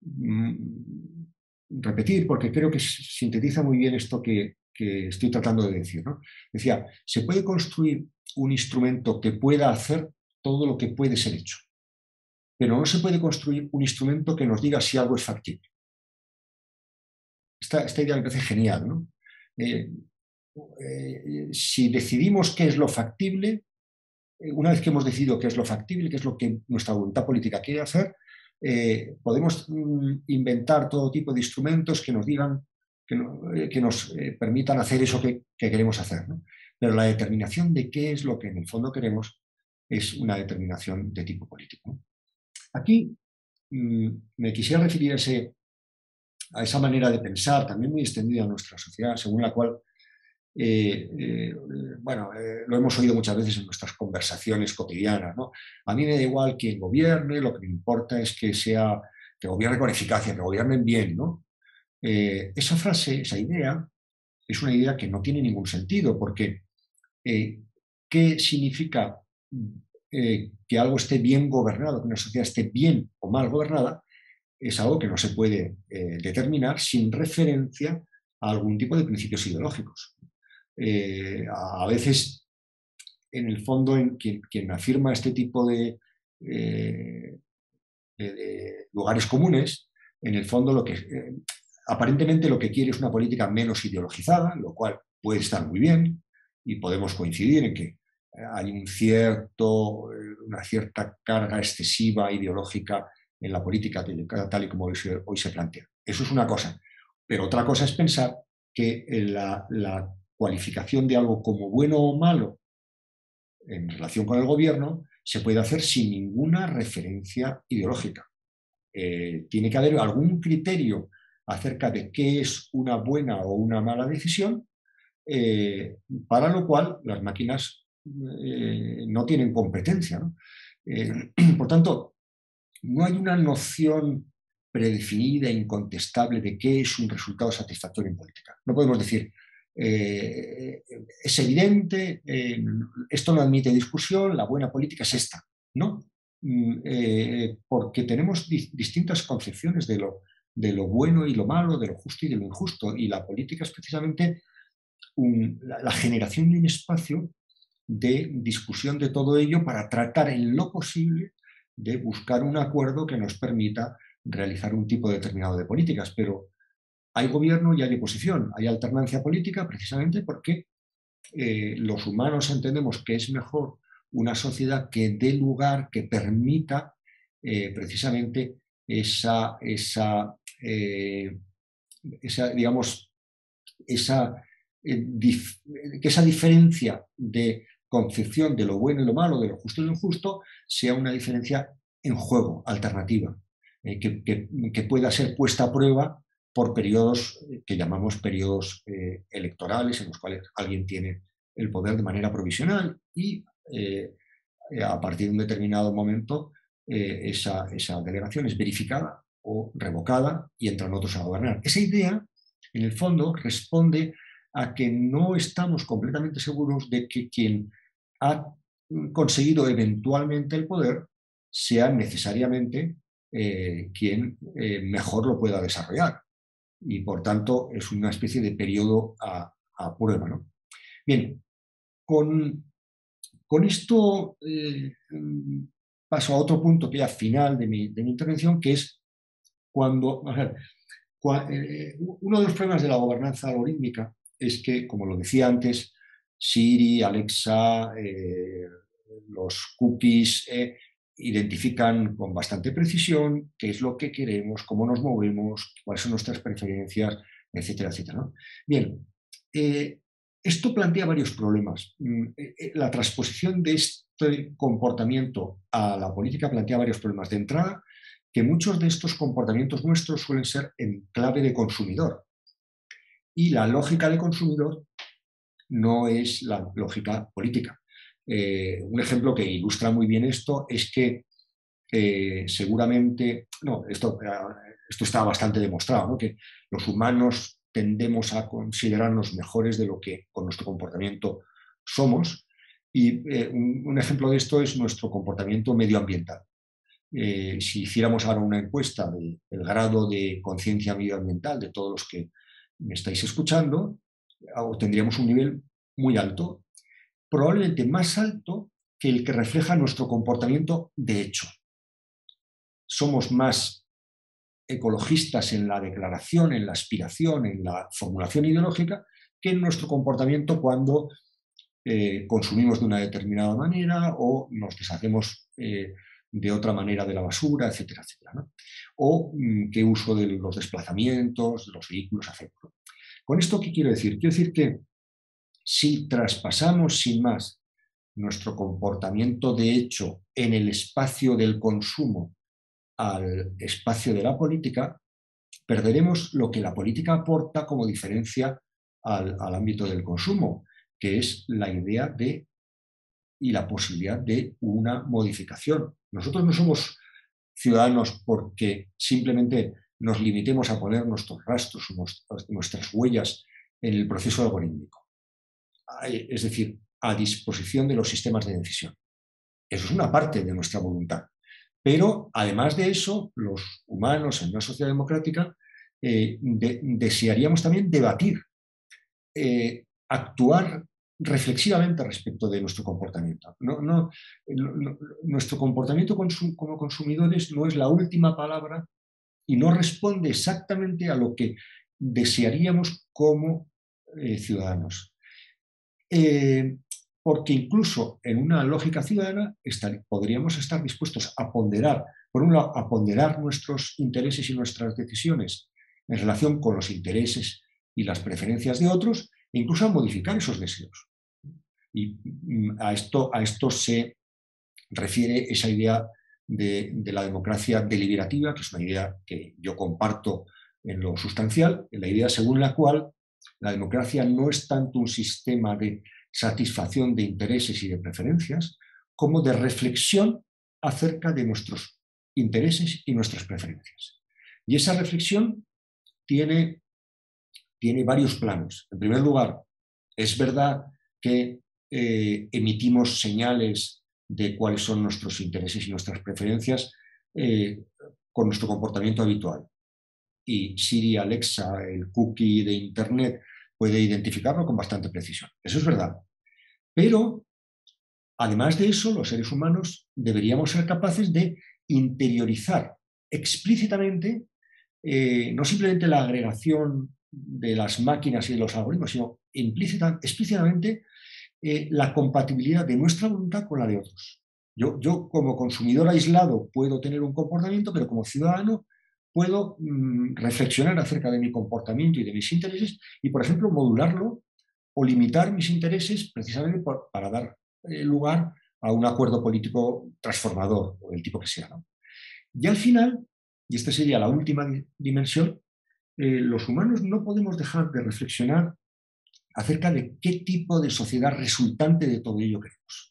repetir porque creo que sintetiza muy bien esto que estoy tratando de decir, ¿no? Decía, se puede construir un instrumento que pueda hacer todo lo que puede ser hecho, pero no se puede construir un instrumento que nos diga si algo es factible. Esta idea me parece genial, ¿no? Si decidimos qué es lo factible, una vez que hemos decidido qué es lo factible, qué es lo que nuestra voluntad política quiere hacer, podemos inventar todo tipo de instrumentos que nos digan, que nos permitan hacer eso que queremos hacer, ¿no? Pero la determinación de qué es lo que en el fondo queremos es una determinación de tipo político, ¿no? Aquí me quisiera referir a esa manera de pensar, también muy extendida en nuestra sociedad, según la cual lo hemos oído muchas veces en nuestras conversaciones cotidianas, ¿no? A mí me da igual quién gobierne, lo que me importa es que gobierne con eficacia, que gobiernen bien, ¿no? Esa frase, esa idea, es una idea que no tiene ningún sentido, porque ¿qué significa que algo esté bien gobernado, que una sociedad esté bien o mal gobernada? Es algo que no se puede determinar sin referencia a algún tipo de principios ideológicos. A veces, en el fondo, quien afirma este tipo de lugares comunes, en el fondo aparentemente lo que quiere es una política menos ideologizada, lo cual puede estar muy bien y podemos coincidir en que hay una cierta carga excesiva ideológica en la política tal y como hoy se plantea. Eso es una cosa. Pero otra cosa es pensar que la cualificación de algo como bueno o malo en relación con el gobierno se puede hacer sin ninguna referencia ideológica. Tiene que haber algún criterio acerca de qué es una buena o una mala decisión, para lo cual las máquinas no tienen competencia, ¿no? Por tanto, no hay una noción predefinida, incontestable de qué es un resultado satisfactorio en política. No podemos decir, es evidente, esto no admite discusión, la buena política es esta, ¿no? Porque tenemos distintas concepciones de lo bueno y lo malo, de lo justo y de lo injusto, y la política es precisamente la generación de un espacio de discusión de todo ello para tratar en lo posible de buscar un acuerdo que nos permita realizar un tipo determinado de políticas. Pero hay gobierno y hay oposición, hay alternancia política precisamente porque los humanos entendemos que es mejor una sociedad que dé lugar, que permita precisamente que esa diferencia de concepción de lo bueno y lo malo, de lo justo y lo injusto, sea una diferencia en juego, alternativa, que pueda ser puesta a prueba por periodos que llamamos periodos electorales, en los cuales alguien tiene el poder de manera provisional y a partir de un determinado momento esa delegación es verificada o revocada y entran otros a gobernar. Esa idea, en el fondo, responde a que no estamos completamente seguros de que quien ha conseguido eventualmente el poder sea necesariamente quien mejor lo pueda desarrollar. Y por tanto es una especie de periodo a prueba, ¿no? Bien, con esto paso a otro punto que ya final de mi intervención, que es cuando... uno de los problemas de la gobernanza algorítmica es que, como lo decía antes, Siri, Alexa, los cookies identifican con bastante precisión qué es lo que queremos, cómo nos movemos, cuáles son nuestras preferencias, etcétera, etcétera, ¿no? Bien, esto plantea varios problemas. La transposición de este comportamiento a la política plantea varios problemas. De entrada, que muchos de estos comportamientos nuestros suelen ser en clave de consumidor. Y la lógica de consumidor no es la lógica política. Un ejemplo que ilustra muy bien esto es que seguramente, esto está bastante demostrado, ¿no? Que los humanos tendemos a considerarnos mejores de lo que con nuestro comportamiento somos. Y un ejemplo de esto es nuestro comportamiento medioambiental. Si hiciéramos ahora una encuesta del grado de conciencia medioambiental de todos los que me estáis escuchando, tendríamos un nivel muy alto, probablemente más alto que el que refleja nuestro comportamiento de hecho. Somos más ecologistas en la declaración, en la aspiración, en la formulación ideológica, que en nuestro comportamiento cuando consumimos de una determinada manera o nos deshacemos de otra manera de la basura, etcétera, etcétera, ¿no? O qué uso de los desplazamientos, de los vehículos hacemos. ¿Con esto qué quiero decir? Quiero decir que si traspasamos sin más nuestro comportamiento de hecho en el espacio del consumo al espacio de la política, perderemos lo que la política aporta como diferencia al ámbito del consumo, que es la idea de y la posibilidad de una modificación. Nosotros no somos ciudadanos porque simplemente nos limitemos a poner nuestros rastros, nuestras huellas en el proceso algorítmico. Es decir, a disposición de los sistemas de decisión. Eso es una parte de nuestra voluntad. Pero, además de eso, los humanos en una sociedad democrática desearíamos también debatir, actuar reflexivamente respecto de nuestro comportamiento. Nuestro comportamiento como consumidores no es la última palabra y no responde exactamente a lo que desearíamos como ciudadanos. Porque incluso en una lógica ciudadana podríamos estar dispuestos a ponderar, por un lado, a ponderar nuestros intereses y nuestras decisiones en relación con los intereses y las preferencias de otros, e incluso a modificar esos deseos. Y a esto se refiere esa idea de la democracia deliberativa, que es una idea que yo comparto en lo sustancial, en la idea según la cual la democracia no es tanto un sistema de satisfacción de intereses y de preferencias, como de reflexión acerca de nuestros intereses y nuestras preferencias. Y esa reflexión tiene varios planos. En primer lugar, es verdad que emitimos señales de cuáles son nuestros intereses y nuestras preferencias con nuestro comportamiento habitual. Y Siri, Alexa, el cookie de Internet, puede identificarlo con bastante precisión. Eso es verdad. Pero, además de eso, los seres humanos deberíamos ser capaces de interiorizar explícitamente no simplemente la agregación de las máquinas y de los algoritmos, sino explícitamente la compatibilidad de nuestra voluntad con la de otros. Yo como consumidor aislado puedo tener un comportamiento, pero como ciudadano puedo reflexionar acerca de mi comportamiento y de mis intereses y, por ejemplo, modularlo o limitar mis intereses precisamente para dar lugar a un acuerdo político transformador o del tipo que sea, ¿no? Y al final, y esta sería la última dimensión, los humanos no podemos dejar de reflexionar acerca de qué tipo de sociedad resultante de todo ello queremos.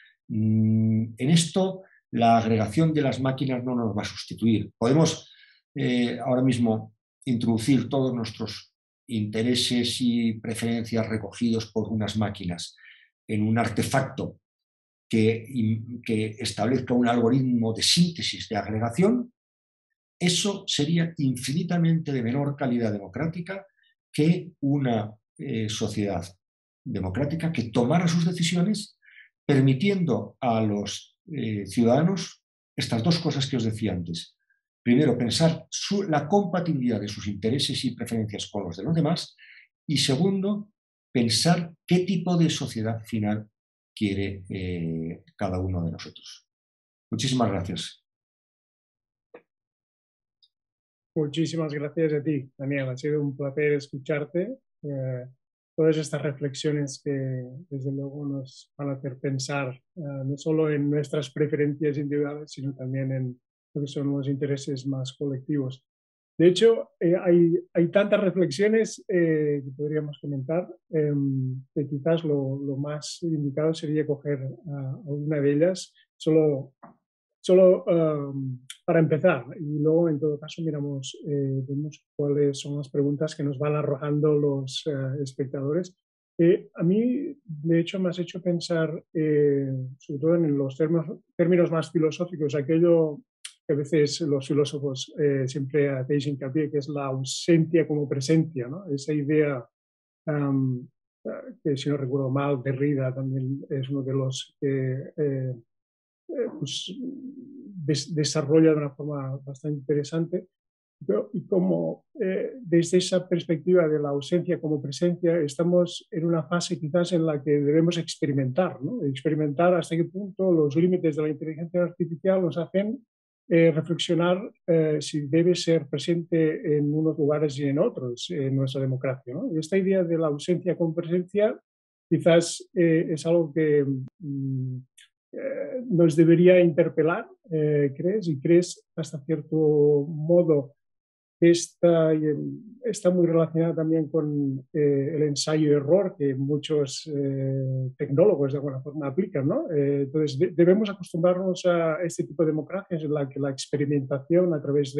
En esto, la agregación de las máquinas no nos va a sustituir. Podemos ahora mismo introducir todos nuestros intereses y preferencias recogidos por unas máquinas en un artefacto que establezca un algoritmo de síntesis de agregación. Eso sería infinitamente de menor calidad democrática que una sociedad democrática que tomara sus decisiones permitiendo a los ciudadanos estas dos cosas que os decía antes. Primero, pensar la compatibilidad de sus intereses y preferencias con los de los demás. Y segundo, pensar qué tipo de sociedad final quiere cada uno de nosotros. Muchísimas gracias. Muchísimas gracias a ti, Daniel. Ha sido un placer escucharte. Todas estas reflexiones que desde luego nos van a hacer pensar no solo en nuestras preferencias individuales, sino también en lo que son los intereses más colectivos. De hecho, hay tantas reflexiones que podríamos comentar, que quizás lo más indicado sería coger alguna de ellas, solo para empezar, y luego en todo caso vemos cuáles son las preguntas que nos van arrojando los espectadores. A mí, de hecho, me has hecho pensar, sobre todo en los términos más filosóficos, aquello que a veces los filósofos siempre hacéis hincapié, que es la ausencia como presencia, ¿no? Esa idea que, si no recuerdo mal, Derrida también es uno de los que pues, desarrolla de una forma bastante interesante. Y como desde esa perspectiva de la ausencia como presencia, estamos en una fase quizás en la que debemos experimentar, ¿no? Experimentar hasta qué punto los límites de la inteligencia artificial nos hacen reflexionar si debe ser presente en unos lugares y en otros en nuestra democracia, ¿no? Y esta idea de la ausencia como presencia quizás es algo que nos debería interpelar, ¿crees? Y crees hasta cierto modo que está muy relacionada también con el ensayo-error que muchos tecnólogos de alguna forma aplican, ¿no? Entonces, debemos acostumbrarnos a este tipo de democracias en la que la experimentación a través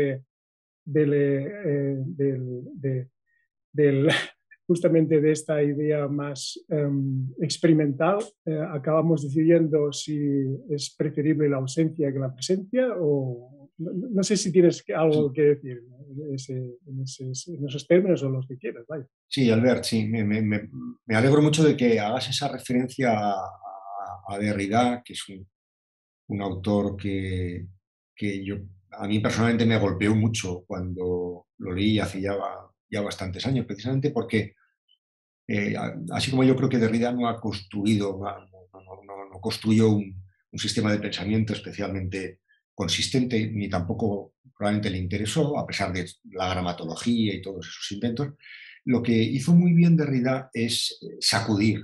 del justamente de esta idea más experimental, acabamos decidiendo si es preferible la ausencia que la presencia, o no sé si tienes algo que decir en esos términos o los que quieras. Vaya. Sí, Albert, sí, me alegro mucho de que hagas esa referencia a Derrida, que es un autor que a mí personalmente me golpeó mucho cuando lo leí hace ya bastantes años, precisamente porque así como yo creo que Derrida no ha construido, no construyó un sistema de pensamiento especialmente consistente, ni tampoco probablemente le interesó, a pesar de la gramatología y todos esos inventos. Lo que hizo muy bien Derrida es sacudir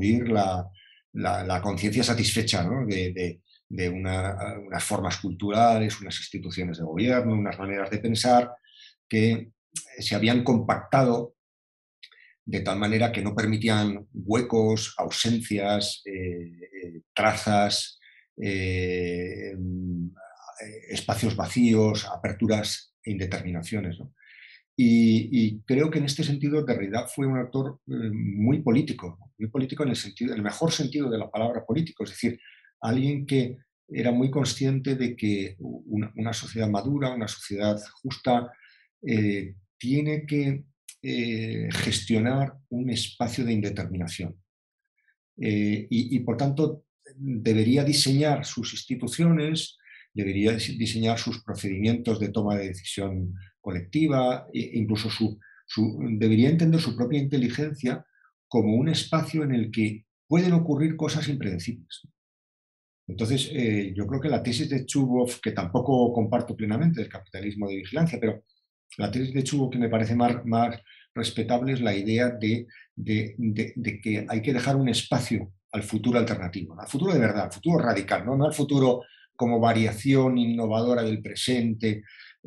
la conciencia satisfecha, ¿no? de unas formas culturales, unas instituciones de gobierno, unas maneras de pensar que se habían compactado de tal manera que no permitían huecos, ausencias, trazas, espacios vacíos, aperturas e indeterminaciones, ¿no? Y creo que en este sentido Derrida fue un autor muy político en el mejor sentido de la palabra político, es decir, alguien que era muy consciente de que una sociedad madura, una sociedad justa, tiene que gestionar un espacio de indeterminación. Y por tanto debería diseñar sus instituciones, debería diseñar sus procedimientos de toma de decisión colectiva, incluso debería entender su propia inteligencia como un espacio en el que pueden ocurrir cosas impredecibles. Entonces, yo creo que la tesis de Zuboff, que tampoco comparto plenamente del capitalismo de vigilancia, pero la tesis de Zuboff que me parece más respetable es la idea de que hay que dejar un espacio al futuro alternativo, al futuro de verdad, al futuro radical, no al futuro como variación innovadora del presente,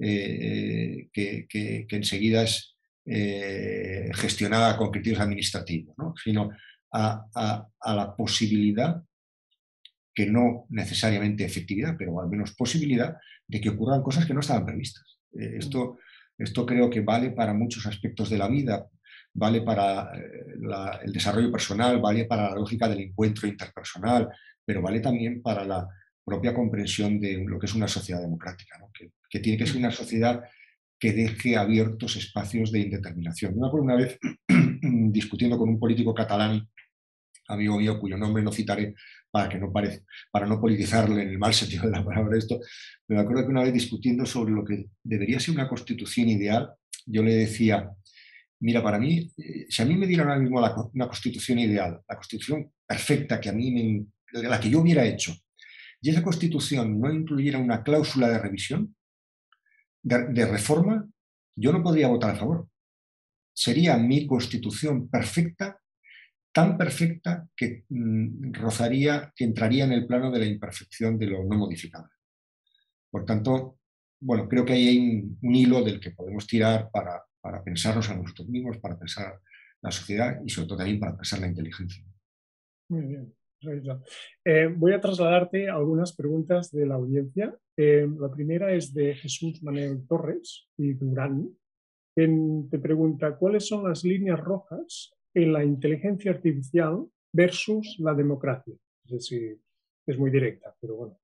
que enseguida es gestionada con criterios administrativos, ¿no? Sino a la posibilidad, que no necesariamente efectividad, pero al menos posibilidad de que ocurran cosas que no estaban previstas. Esto creo que vale para muchos aspectos de la vida, vale para el desarrollo personal, vale para la lógica del encuentro interpersonal, pero vale también para la propia comprensión de lo que es una sociedad democrática, ¿no? que tiene que ser una sociedad que deje abiertos espacios de indeterminación. Me acuerdo una vez discutiendo con un político catalán, amigo mío, cuyo nombre no citaré para no politizarle en el mal sentido de la palabra esto, me acuerdo que una vez discutiendo sobre lo que debería ser una constitución ideal, yo le decía, mira, para mí, si a mí me dieran ahora mismo una constitución ideal, la constitución perfecta que a mí la que yo hubiera hecho, y esa Constitución no incluyera una cláusula de revisión, de reforma, yo no podría votar a favor. Sería mi Constitución perfecta, tan perfecta que rozaría, que entraría en el plano de la imperfección de lo no modificable. Por tanto, bueno, creo que ahí hay un hilo del que podemos tirar para pensarnos a nosotros mismos, para pensar la sociedad y sobre todo también para pensar la inteligencia. Muy bien. Voy a trasladarte algunas preguntas de la audiencia. La primera es de Jesús Manuel Torres y Durán, quien te pregunta cuáles son las líneas rojas en la inteligencia artificial versus la democracia. Es decir, es muy directa, pero bueno.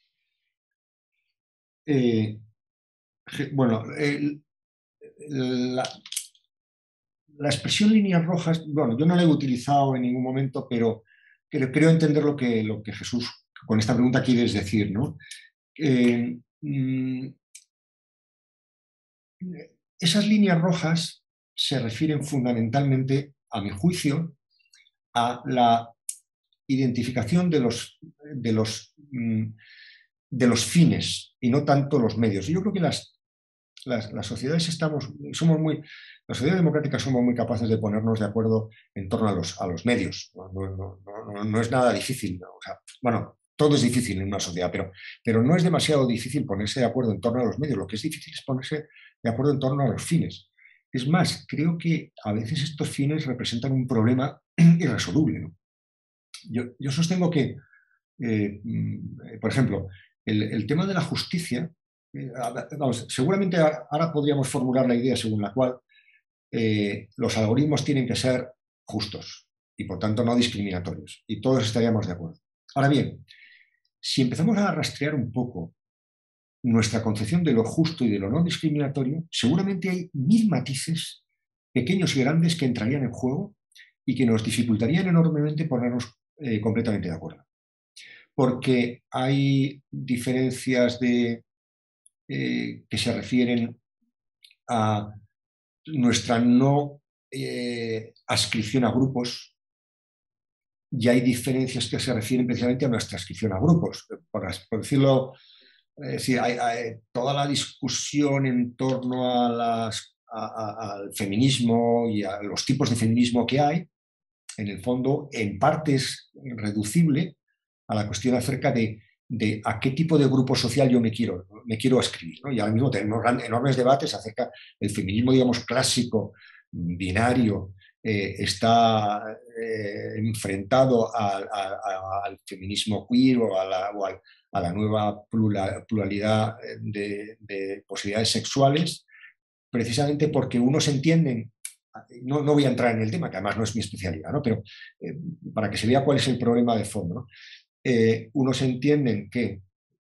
Bueno, la expresión líneas rojas, bueno, yo no la he utilizado en ningún momento, pero creo entender lo que Jesús con esta pregunta quieres decir, ¿no? Esas líneas rojas se refieren fundamentalmente, a mi juicio, a la identificación de los fines y no tanto los medios. Yo creo que las sociedades las sociedades democráticas somos muy capaces de ponernos de acuerdo en torno a los medios. No es nada difícil, ¿no? O sea, bueno, todo es difícil en una sociedad, pero no es demasiado difícil ponerse de acuerdo en torno a los medios. Lo que es difícil es ponerse de acuerdo en torno a los fines. Es más, creo que a veces estos fines representan un problema irresoluble, ¿no? Yo sostengo que, por ejemplo, el tema de la justicia, vamos, seguramente ahora podríamos formular la idea según la cual los algoritmos tienen que ser justos y por tanto no discriminatorios, y todos estaríamos de acuerdo. Ahora bien, si empezamos a rastrear un poco nuestra concepción de lo justo y de lo no discriminatorio, seguramente hay 1000 matices, pequeños y grandes, que entrarían en juego y que nos dificultarían enormemente ponernos completamente de acuerdo. Porque hay diferencias que se refieren a nuestra no adscripción a grupos, y hay diferencias que se refieren precisamente a nuestra adscripción a grupos. Por decirlo, es decir, hay toda la discusión en torno al feminismo y a los tipos de feminismo que hay, en el fondo, en parte es reducible a la cuestión acerca de a qué tipo de grupo social yo me quiero ascribir, ¿no? Y ahora mismo tenemos enormes debates acerca del feminismo, digamos, clásico, binario, está enfrentado al feminismo queer o a la nueva pluralidad de posibilidades sexuales, precisamente porque unos entienden, no voy a entrar en el tema, que además no es mi especialidad, ¿no? Pero para que se vea cuál es el problema de fondo, ¿no? Unos entienden que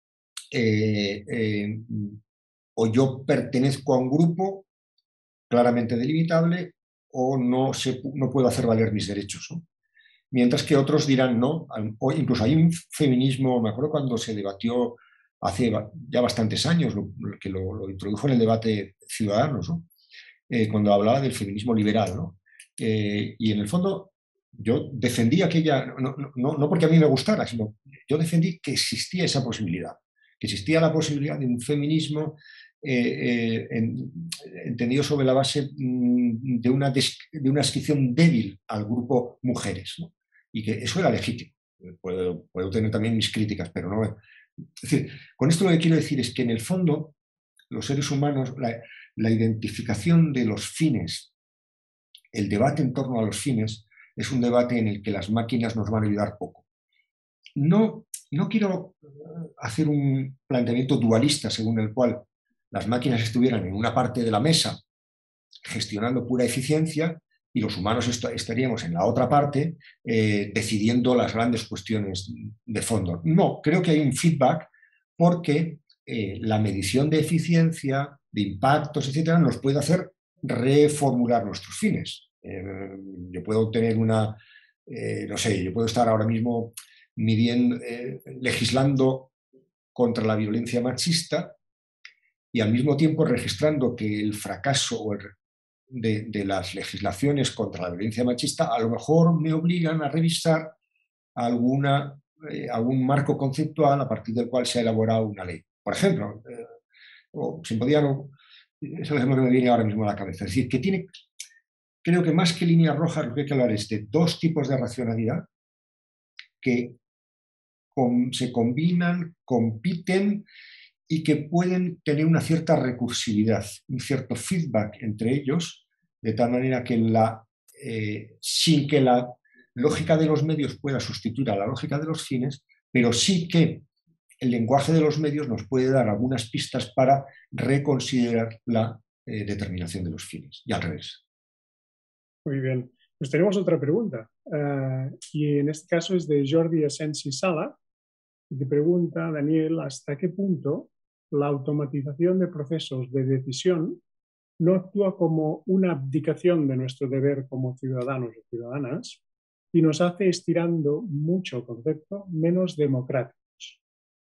o yo pertenezco a un grupo claramente delimitable o no puedo hacer valer mis derechos, ¿no? Mientras que otros dirán no, o incluso hay un feminismo, me acuerdo cuando se debatió hace ya bastantes años, que lo introdujo en el debate Ciudadanos, ¿no? Cuando hablaba del feminismo liberal, ¿no? Y en el fondo yo defendí aquella, no porque a mí me gustara, sino yo defendí que existía esa posibilidad, que existía la posibilidad de un feminismo entendido sobre la base de una adscripción débil al grupo mujeres, ¿no? Y que eso era legítimo. Puedo tener también mis críticas, pero no. Es decir, con esto lo que quiero decir es que en el fondo los seres humanos, la identificación de los fines, el debate en torno a los fines, es un debate en el que las máquinas nos van a ayudar poco. No quiero hacer un planteamiento dualista según el cual las máquinas estuvieran en una parte de la mesa gestionando pura eficiencia y los humanos estaríamos en la otra parte decidiendo las grandes cuestiones de fondo. No, creo que hay un feedback porque la medición de eficiencia, de impactos, etcétera, nos puede hacer reformular nuestros fines. Yo puedo tener no sé, yo puedo estar ahora mismo legislando contra la violencia machista y al mismo tiempo registrando que el fracaso de las legislaciones contra la violencia machista a lo mejor me obligan a revisar alguna a un marco conceptual a partir del cual se ha elaborado una ley. Por ejemplo, o sin podía no, es el ejemplo que me viene ahora mismo a la cabeza. Es decir, que tiene, creo que más que líneas rojas, lo que hay que hablar es de dos tipos de racionalidad que se combinan, compiten y que pueden tener una cierta recursividad, un cierto feedback entre ellos, de tal manera que sin que la lógica de los medios pueda sustituir a la lógica de los fines, pero sí que el lenguaje de los medios nos puede dar algunas pistas para reconsiderar la determinación de los fines, y al revés. Muy bien. Pues tenemos otra pregunta. Y en este caso es de Jordi Asensi Sala. Y te pregunta, Daniel, ¿hasta qué punto la automatización de procesos de decisión no actúa como una abdicación de nuestro deber como ciudadanos o ciudadanas y nos hace, estirando mucho el concepto, menos democráticos?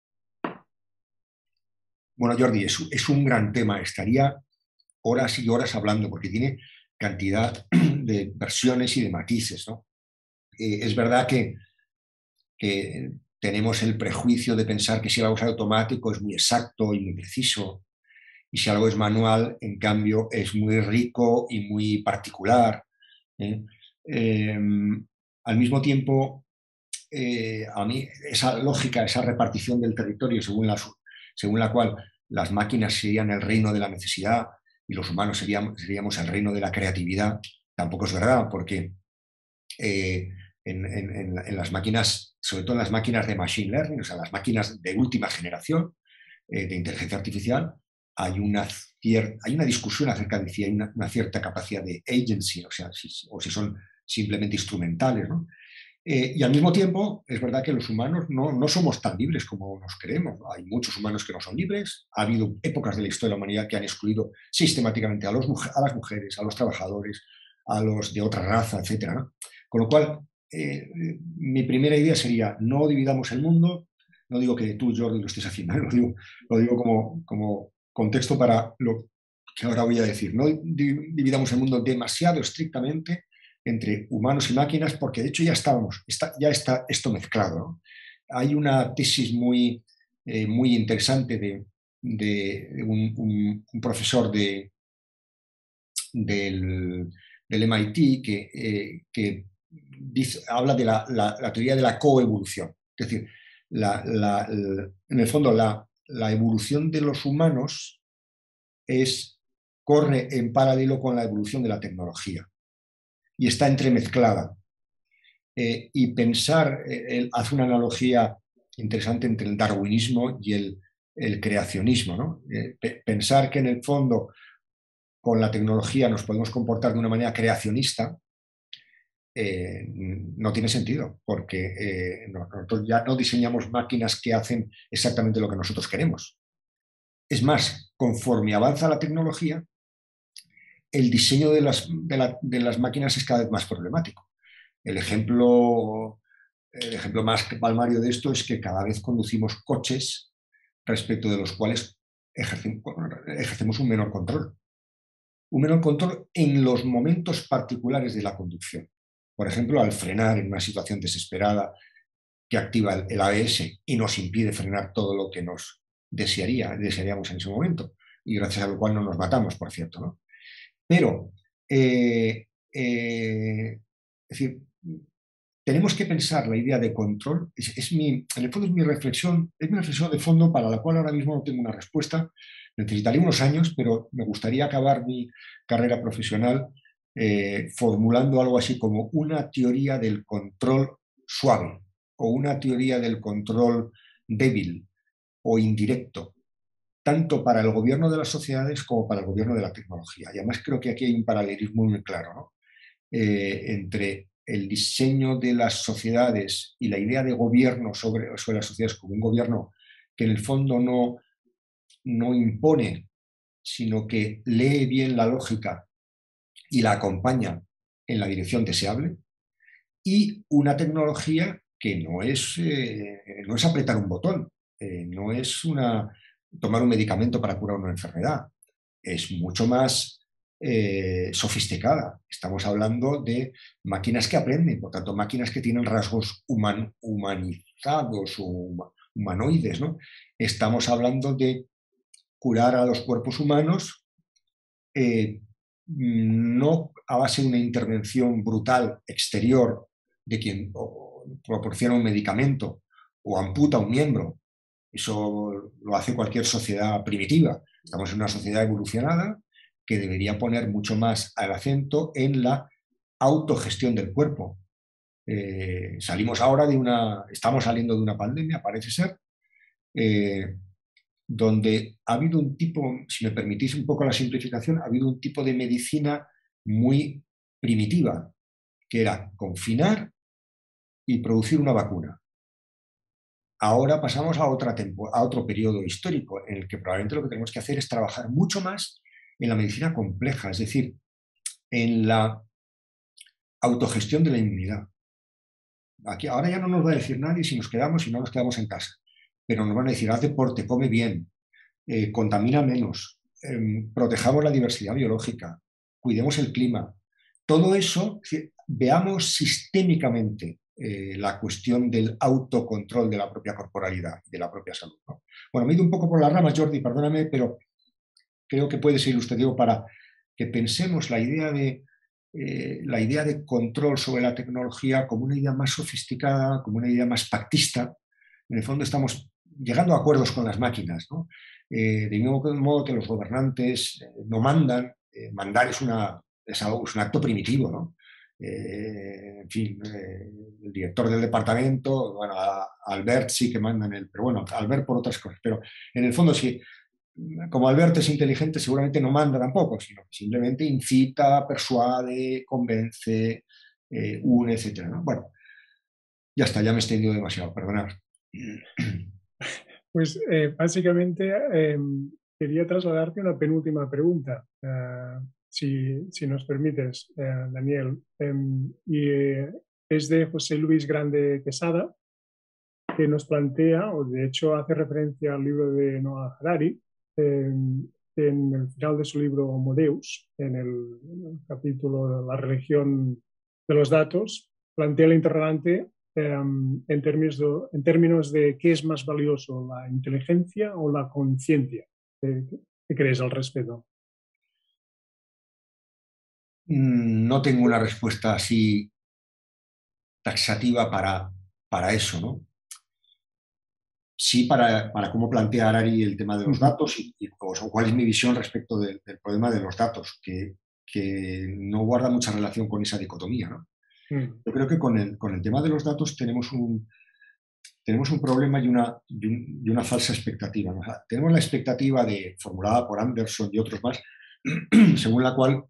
Bueno, Jordi, es un gran tema. Estaría horas y horas hablando porque tiene cantidad de versiones y de matices, ¿no? Es verdad que tenemos el prejuicio de pensar que si algo es automático es muy exacto y muy preciso, y si algo es manual, en cambio, es muy rico y muy particular. ¿Eh? Eh, Al mismo tiempo, a mí esa lógica, esa repartición del territorio según la cual las máquinas serían el reino de la necesidad y los humanos seríamos el reino de la creatividad, tampoco es verdad, porque en las máquinas, sobre todo en las máquinas de machine learning, o sea, las máquinas de última generación de inteligencia artificial, hay una discusión acerca de si hay una cierta capacidad de agency, o sea, o si son simplemente instrumentales, ¿no? Y al mismo tiempo, es verdad que los humanos no somos tan libres como nos creemos, ¿no? Hay muchos humanos que no son libres. Ha habido épocas de la historia de la humanidad que han excluido sistemáticamente a las mujeres, a los trabajadores, a los de otra raza, etc., ¿no? Con lo cual, mi primera idea sería: no dividamos el mundo. No digo que tú, Jordi, lo estés haciendo, lo digo como contexto para lo que ahora voy a decir. No dividamos el mundo demasiado estrictamente entre humanos y máquinas, porque de hecho ya ya está esto mezclado, ¿no? Hay una tesis muy interesante de un profesor del MIT que habla de la teoría de la coevolución. Es decir, en el fondo la evolución de los humanos corre en paralelo con la evolución de la tecnología y está entremezclada. Y pensar, él hace una analogía interesante entre el darwinismo y el creacionismo, ¿no? Pensar que en el fondo con la tecnología nos podemos comportar de una manera creacionista no tiene sentido, porque nosotros ya no diseñamos máquinas que hacen exactamente lo que nosotros queremos. Es más, conforme avanza la tecnología, el diseño de las máquinas es cada vez más problemático. El ejemplo más palmario de esto es que cada vez conducimos coches respecto de los cuales ejercemos un menor control. Un menor control en los momentos particulares de la conducción. Por ejemplo, al frenar en una situación desesperada que activa el ABS y nos impide frenar todo lo que nos desearíamos en ese momento, y gracias a lo cual no nos matamos, por cierto, ¿no? Pero, es decir, tenemos que pensar la idea de control. En el fondo es mi reflexión de fondo para la cual ahora mismo no tengo una respuesta. Necesitaría unos años, pero me gustaría acabar mi carrera profesional formulando algo así como una teoría del control suave o una teoría del control débil o indirecto, tanto para el gobierno de las sociedades como para el gobierno de la tecnología. Y además creo que aquí hay un paralelismo muy claro, ¿no? Entre el diseño de las sociedades y la idea de gobierno sobre las sociedades como un gobierno que en el fondo no impone, sino que lee bien la lógica y la acompaña en la dirección deseable, y una tecnología que no es apretar un botón, no es tomar un medicamento para curar una enfermedad, es mucho más sofisticada. Estamos hablando de máquinas que aprenden, por tanto, máquinas que tienen rasgos humanizados o humanoides, ¿no? Estamos hablando de curar a los cuerpos humanos no a base de una intervención brutal exterior de quien proporciona un medicamento o amputa un miembro. Eso lo hace cualquier sociedad primitiva. Estamos en una sociedad evolucionada que debería poner mucho más el acento en la autogestión del cuerpo. Estamos saliendo de una pandemia, parece ser, donde ha habido un tipo, si me permitís un poco la simplificación, ha habido un tipo de medicina muy primitiva, que era confinar y producir una vacuna. Ahora pasamos a otro periodo histórico en el que probablemente lo que tenemos que hacer es trabajar mucho más en la medicina compleja, es decir, en la autogestión de la inmunidad. Aquí, ahora ya no nos va a decir nadie si nos quedamos y no nos quedamos en casa, pero nos van a decir, haz deporte, come bien, contamina menos, protejamos la diversidad biológica, cuidemos el clima. Todo eso, veamos sistémicamente la cuestión del autocontrol de la propia corporalidad, de la propia salud, ¿no? Bueno, me he ido un poco por las ramas, Jordi, perdóname, pero creo que puede ser ilustrativo para que pensemos la idea de control sobre la tecnología como una idea más sofisticada, como una idea más pactista. En el fondo estamos llegando a acuerdos con las máquinas, ¿no? De mismo modo que los gobernantes no mandan, mandar es un acto primitivo, ¿no? En fin, el director del departamento, bueno, Albert sí que manda en él, pero bueno, Albert por otras cosas, pero en el fondo sí, como Albert es inteligente, seguramente no manda tampoco, sino que simplemente incita, persuade, convence, une, etc., ¿no? Bueno, ya está, ya me he extendido demasiado, perdonad. Pues básicamente quería trasladarte una penúltima pregunta, si nos permites, Daniel. Es de José Luis Grande Quesada, que nos plantea, o de hecho hace referencia al libro de Noah Harari, en el final de su libro Homo Deus, en el capítulo de la religión de los datos, plantea el interrogante en términos de qué es más valioso, la inteligencia o la conciencia. ¿Qué crees al respecto? No tengo una respuesta así taxativa para eso, ¿no? Sí, para cómo plantea Harari el tema de los datos y cuál es mi visión respecto del problema de los datos, que no guarda mucha relación con esa dicotomía, ¿no? Yo creo que con el tema de los datos tenemos un problema y una falsa expectativa, ¿no? O sea, tenemos la expectativa formulada por Anderson y otros más, según la cual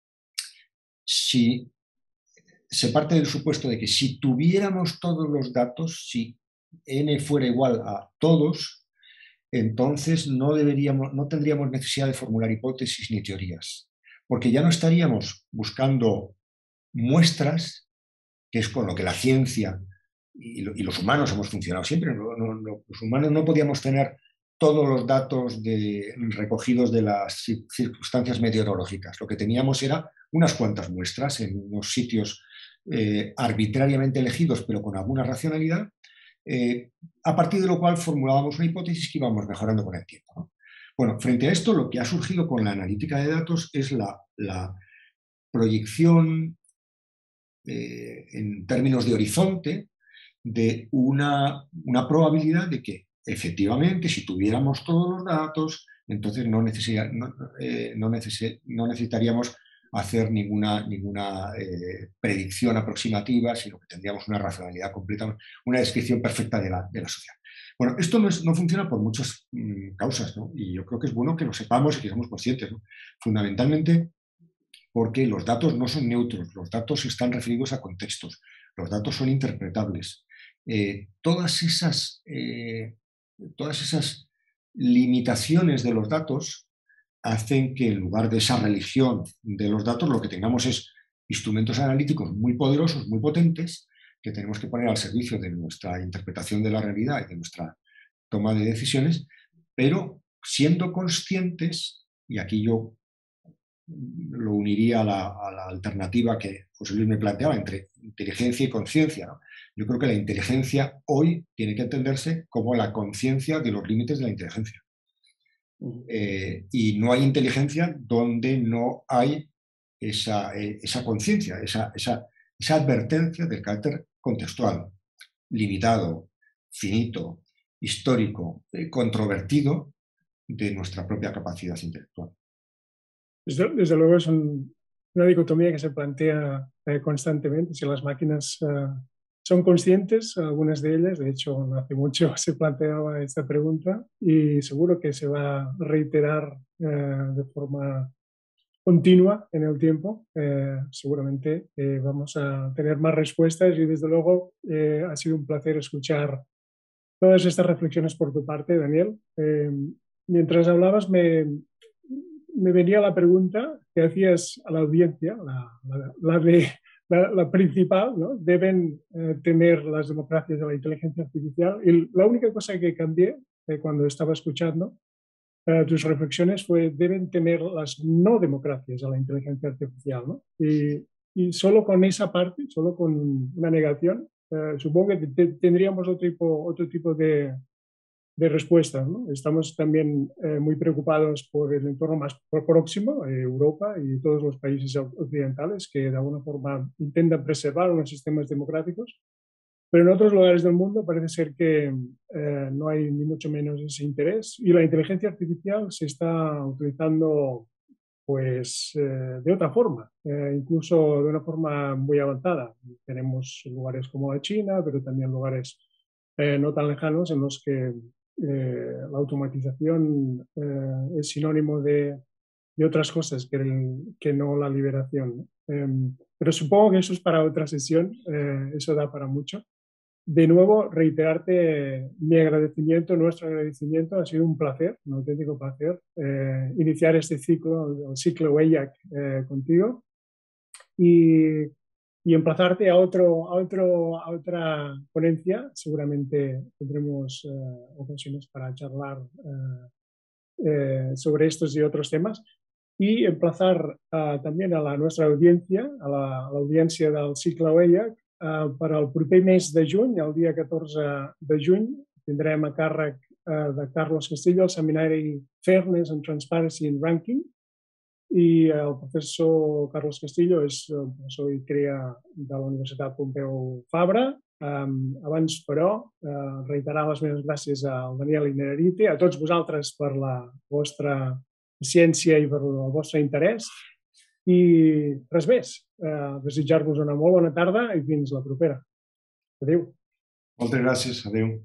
si se parte del supuesto de que si tuviéramos todos los datos, si n fuera igual a todos, entonces no tendríamos necesidad de formular hipótesis ni teorías, porque ya no estaríamos buscando muestras, que es con lo que la ciencia y los humanos hemos funcionado siempre. Los humanos no podíamos tener todos los datos recogidos de las circunstancias meteorológicas. Lo que teníamos era unas cuantas muestras en unos sitios arbitrariamente elegidos, pero con alguna racionalidad, a partir de lo cual formulábamos una hipótesis que íbamos mejorando con el tiempo, ¿no? Bueno, frente a esto, lo que ha surgido con la analítica de datos es la proyección en términos de horizonte de una probabilidad de que efectivamente si tuviéramos todos los datos, entonces no necesitaríamos hacer ninguna predicción aproximativa, sino que tendríamos una racionalidad completa, una descripción perfecta de la sociedad. Bueno, esto no funciona por muchas causas, ¿no? Y yo creo que es bueno que lo sepamos y que seamos conscientes, ¿no? Fundamentalmente porque los datos no son neutros, los datos están referidos a contextos, los datos son interpretables. Todas esas limitaciones de los datos hacen que en lugar de esa religión de los datos lo que tengamos es instrumentos analíticos muy poderosos, muy potentes, que tenemos que poner al servicio de nuestra interpretación de la realidad y de nuestra toma de decisiones, pero siendo conscientes, y aquí yo lo uniría a la alternativa que José Luis me planteaba entre inteligencia y conciencia, ¿no? Yo creo que la inteligencia hoy tiene que entenderse como la conciencia de los límites de la inteligencia. Y no hay inteligencia donde no hay esa conciencia, esa advertencia del carácter contextual, limitado, finito, histórico, controvertido de nuestra propia capacidad intelectual. Desde luego es una dicotomía que se plantea constantemente. Si las máquinas son conscientes, algunas de ellas, de hecho no hace mucho se planteaba esta pregunta y seguro que se va a reiterar de forma continua en el tiempo. Seguramente vamos a tener más respuestas y desde luego ha sido un placer escuchar todas estas reflexiones por tu parte, Daniel. Mientras hablabas me venía la pregunta que hacías a la audiencia, la principal, ¿no? ¿Deben temer las democracias de la inteligencia artificial? Y la única cosa que cambié cuando estaba escuchando tus reflexiones fue: deben temer las no democracias a la inteligencia artificial, ¿no? Y solo con esa parte, solo con una negación, supongo que tendríamos otro tipo de respuestas, ¿no? Estamos también muy preocupados por el entorno más próximo, Europa y todos los países occidentales que de alguna forma intentan preservar unos sistemas democráticos, pero en otros lugares del mundo parece ser que no hay ni mucho menos ese interés y la inteligencia artificial se está utilizando pues de otra forma, incluso de una forma muy avanzada. Tenemos lugares como la China, pero también lugares no tan lejanos en los que la automatización es sinónimo de otras cosas que no la liberación, ¿no? Pero supongo que eso es para otra sesión, eso da para mucho. De nuevo, reiterarte mi agradecimiento, nuestro agradecimiento. Ha sido un placer, un auténtico placer, iniciar este ciclo, el ciclo WEIAC, contigo y emplazarte a otra ponencia. Seguramente tendremos ocasiones para charlar sobre estos y otros temas y emplazar también a nuestra audiencia, a la audiència del cicle WEIAC, per al proper mes de juny, el dia 14 de juny, tindrem a càrrec de Carlos Castillo el seminari Fairness and Transparency in Ranking, i el professor Carlos Castillo és el professor i crea de la Universitat Pompeu Fabra. Abans, però, reiterar les meves gràcies al Daniel Innerarity, a tots vosaltres per la vostra ciència i per el vostre interès. I res més, desitjar-vos una molt bona tarda i fins la propera. Adéu. Moltes gràcies, adéu.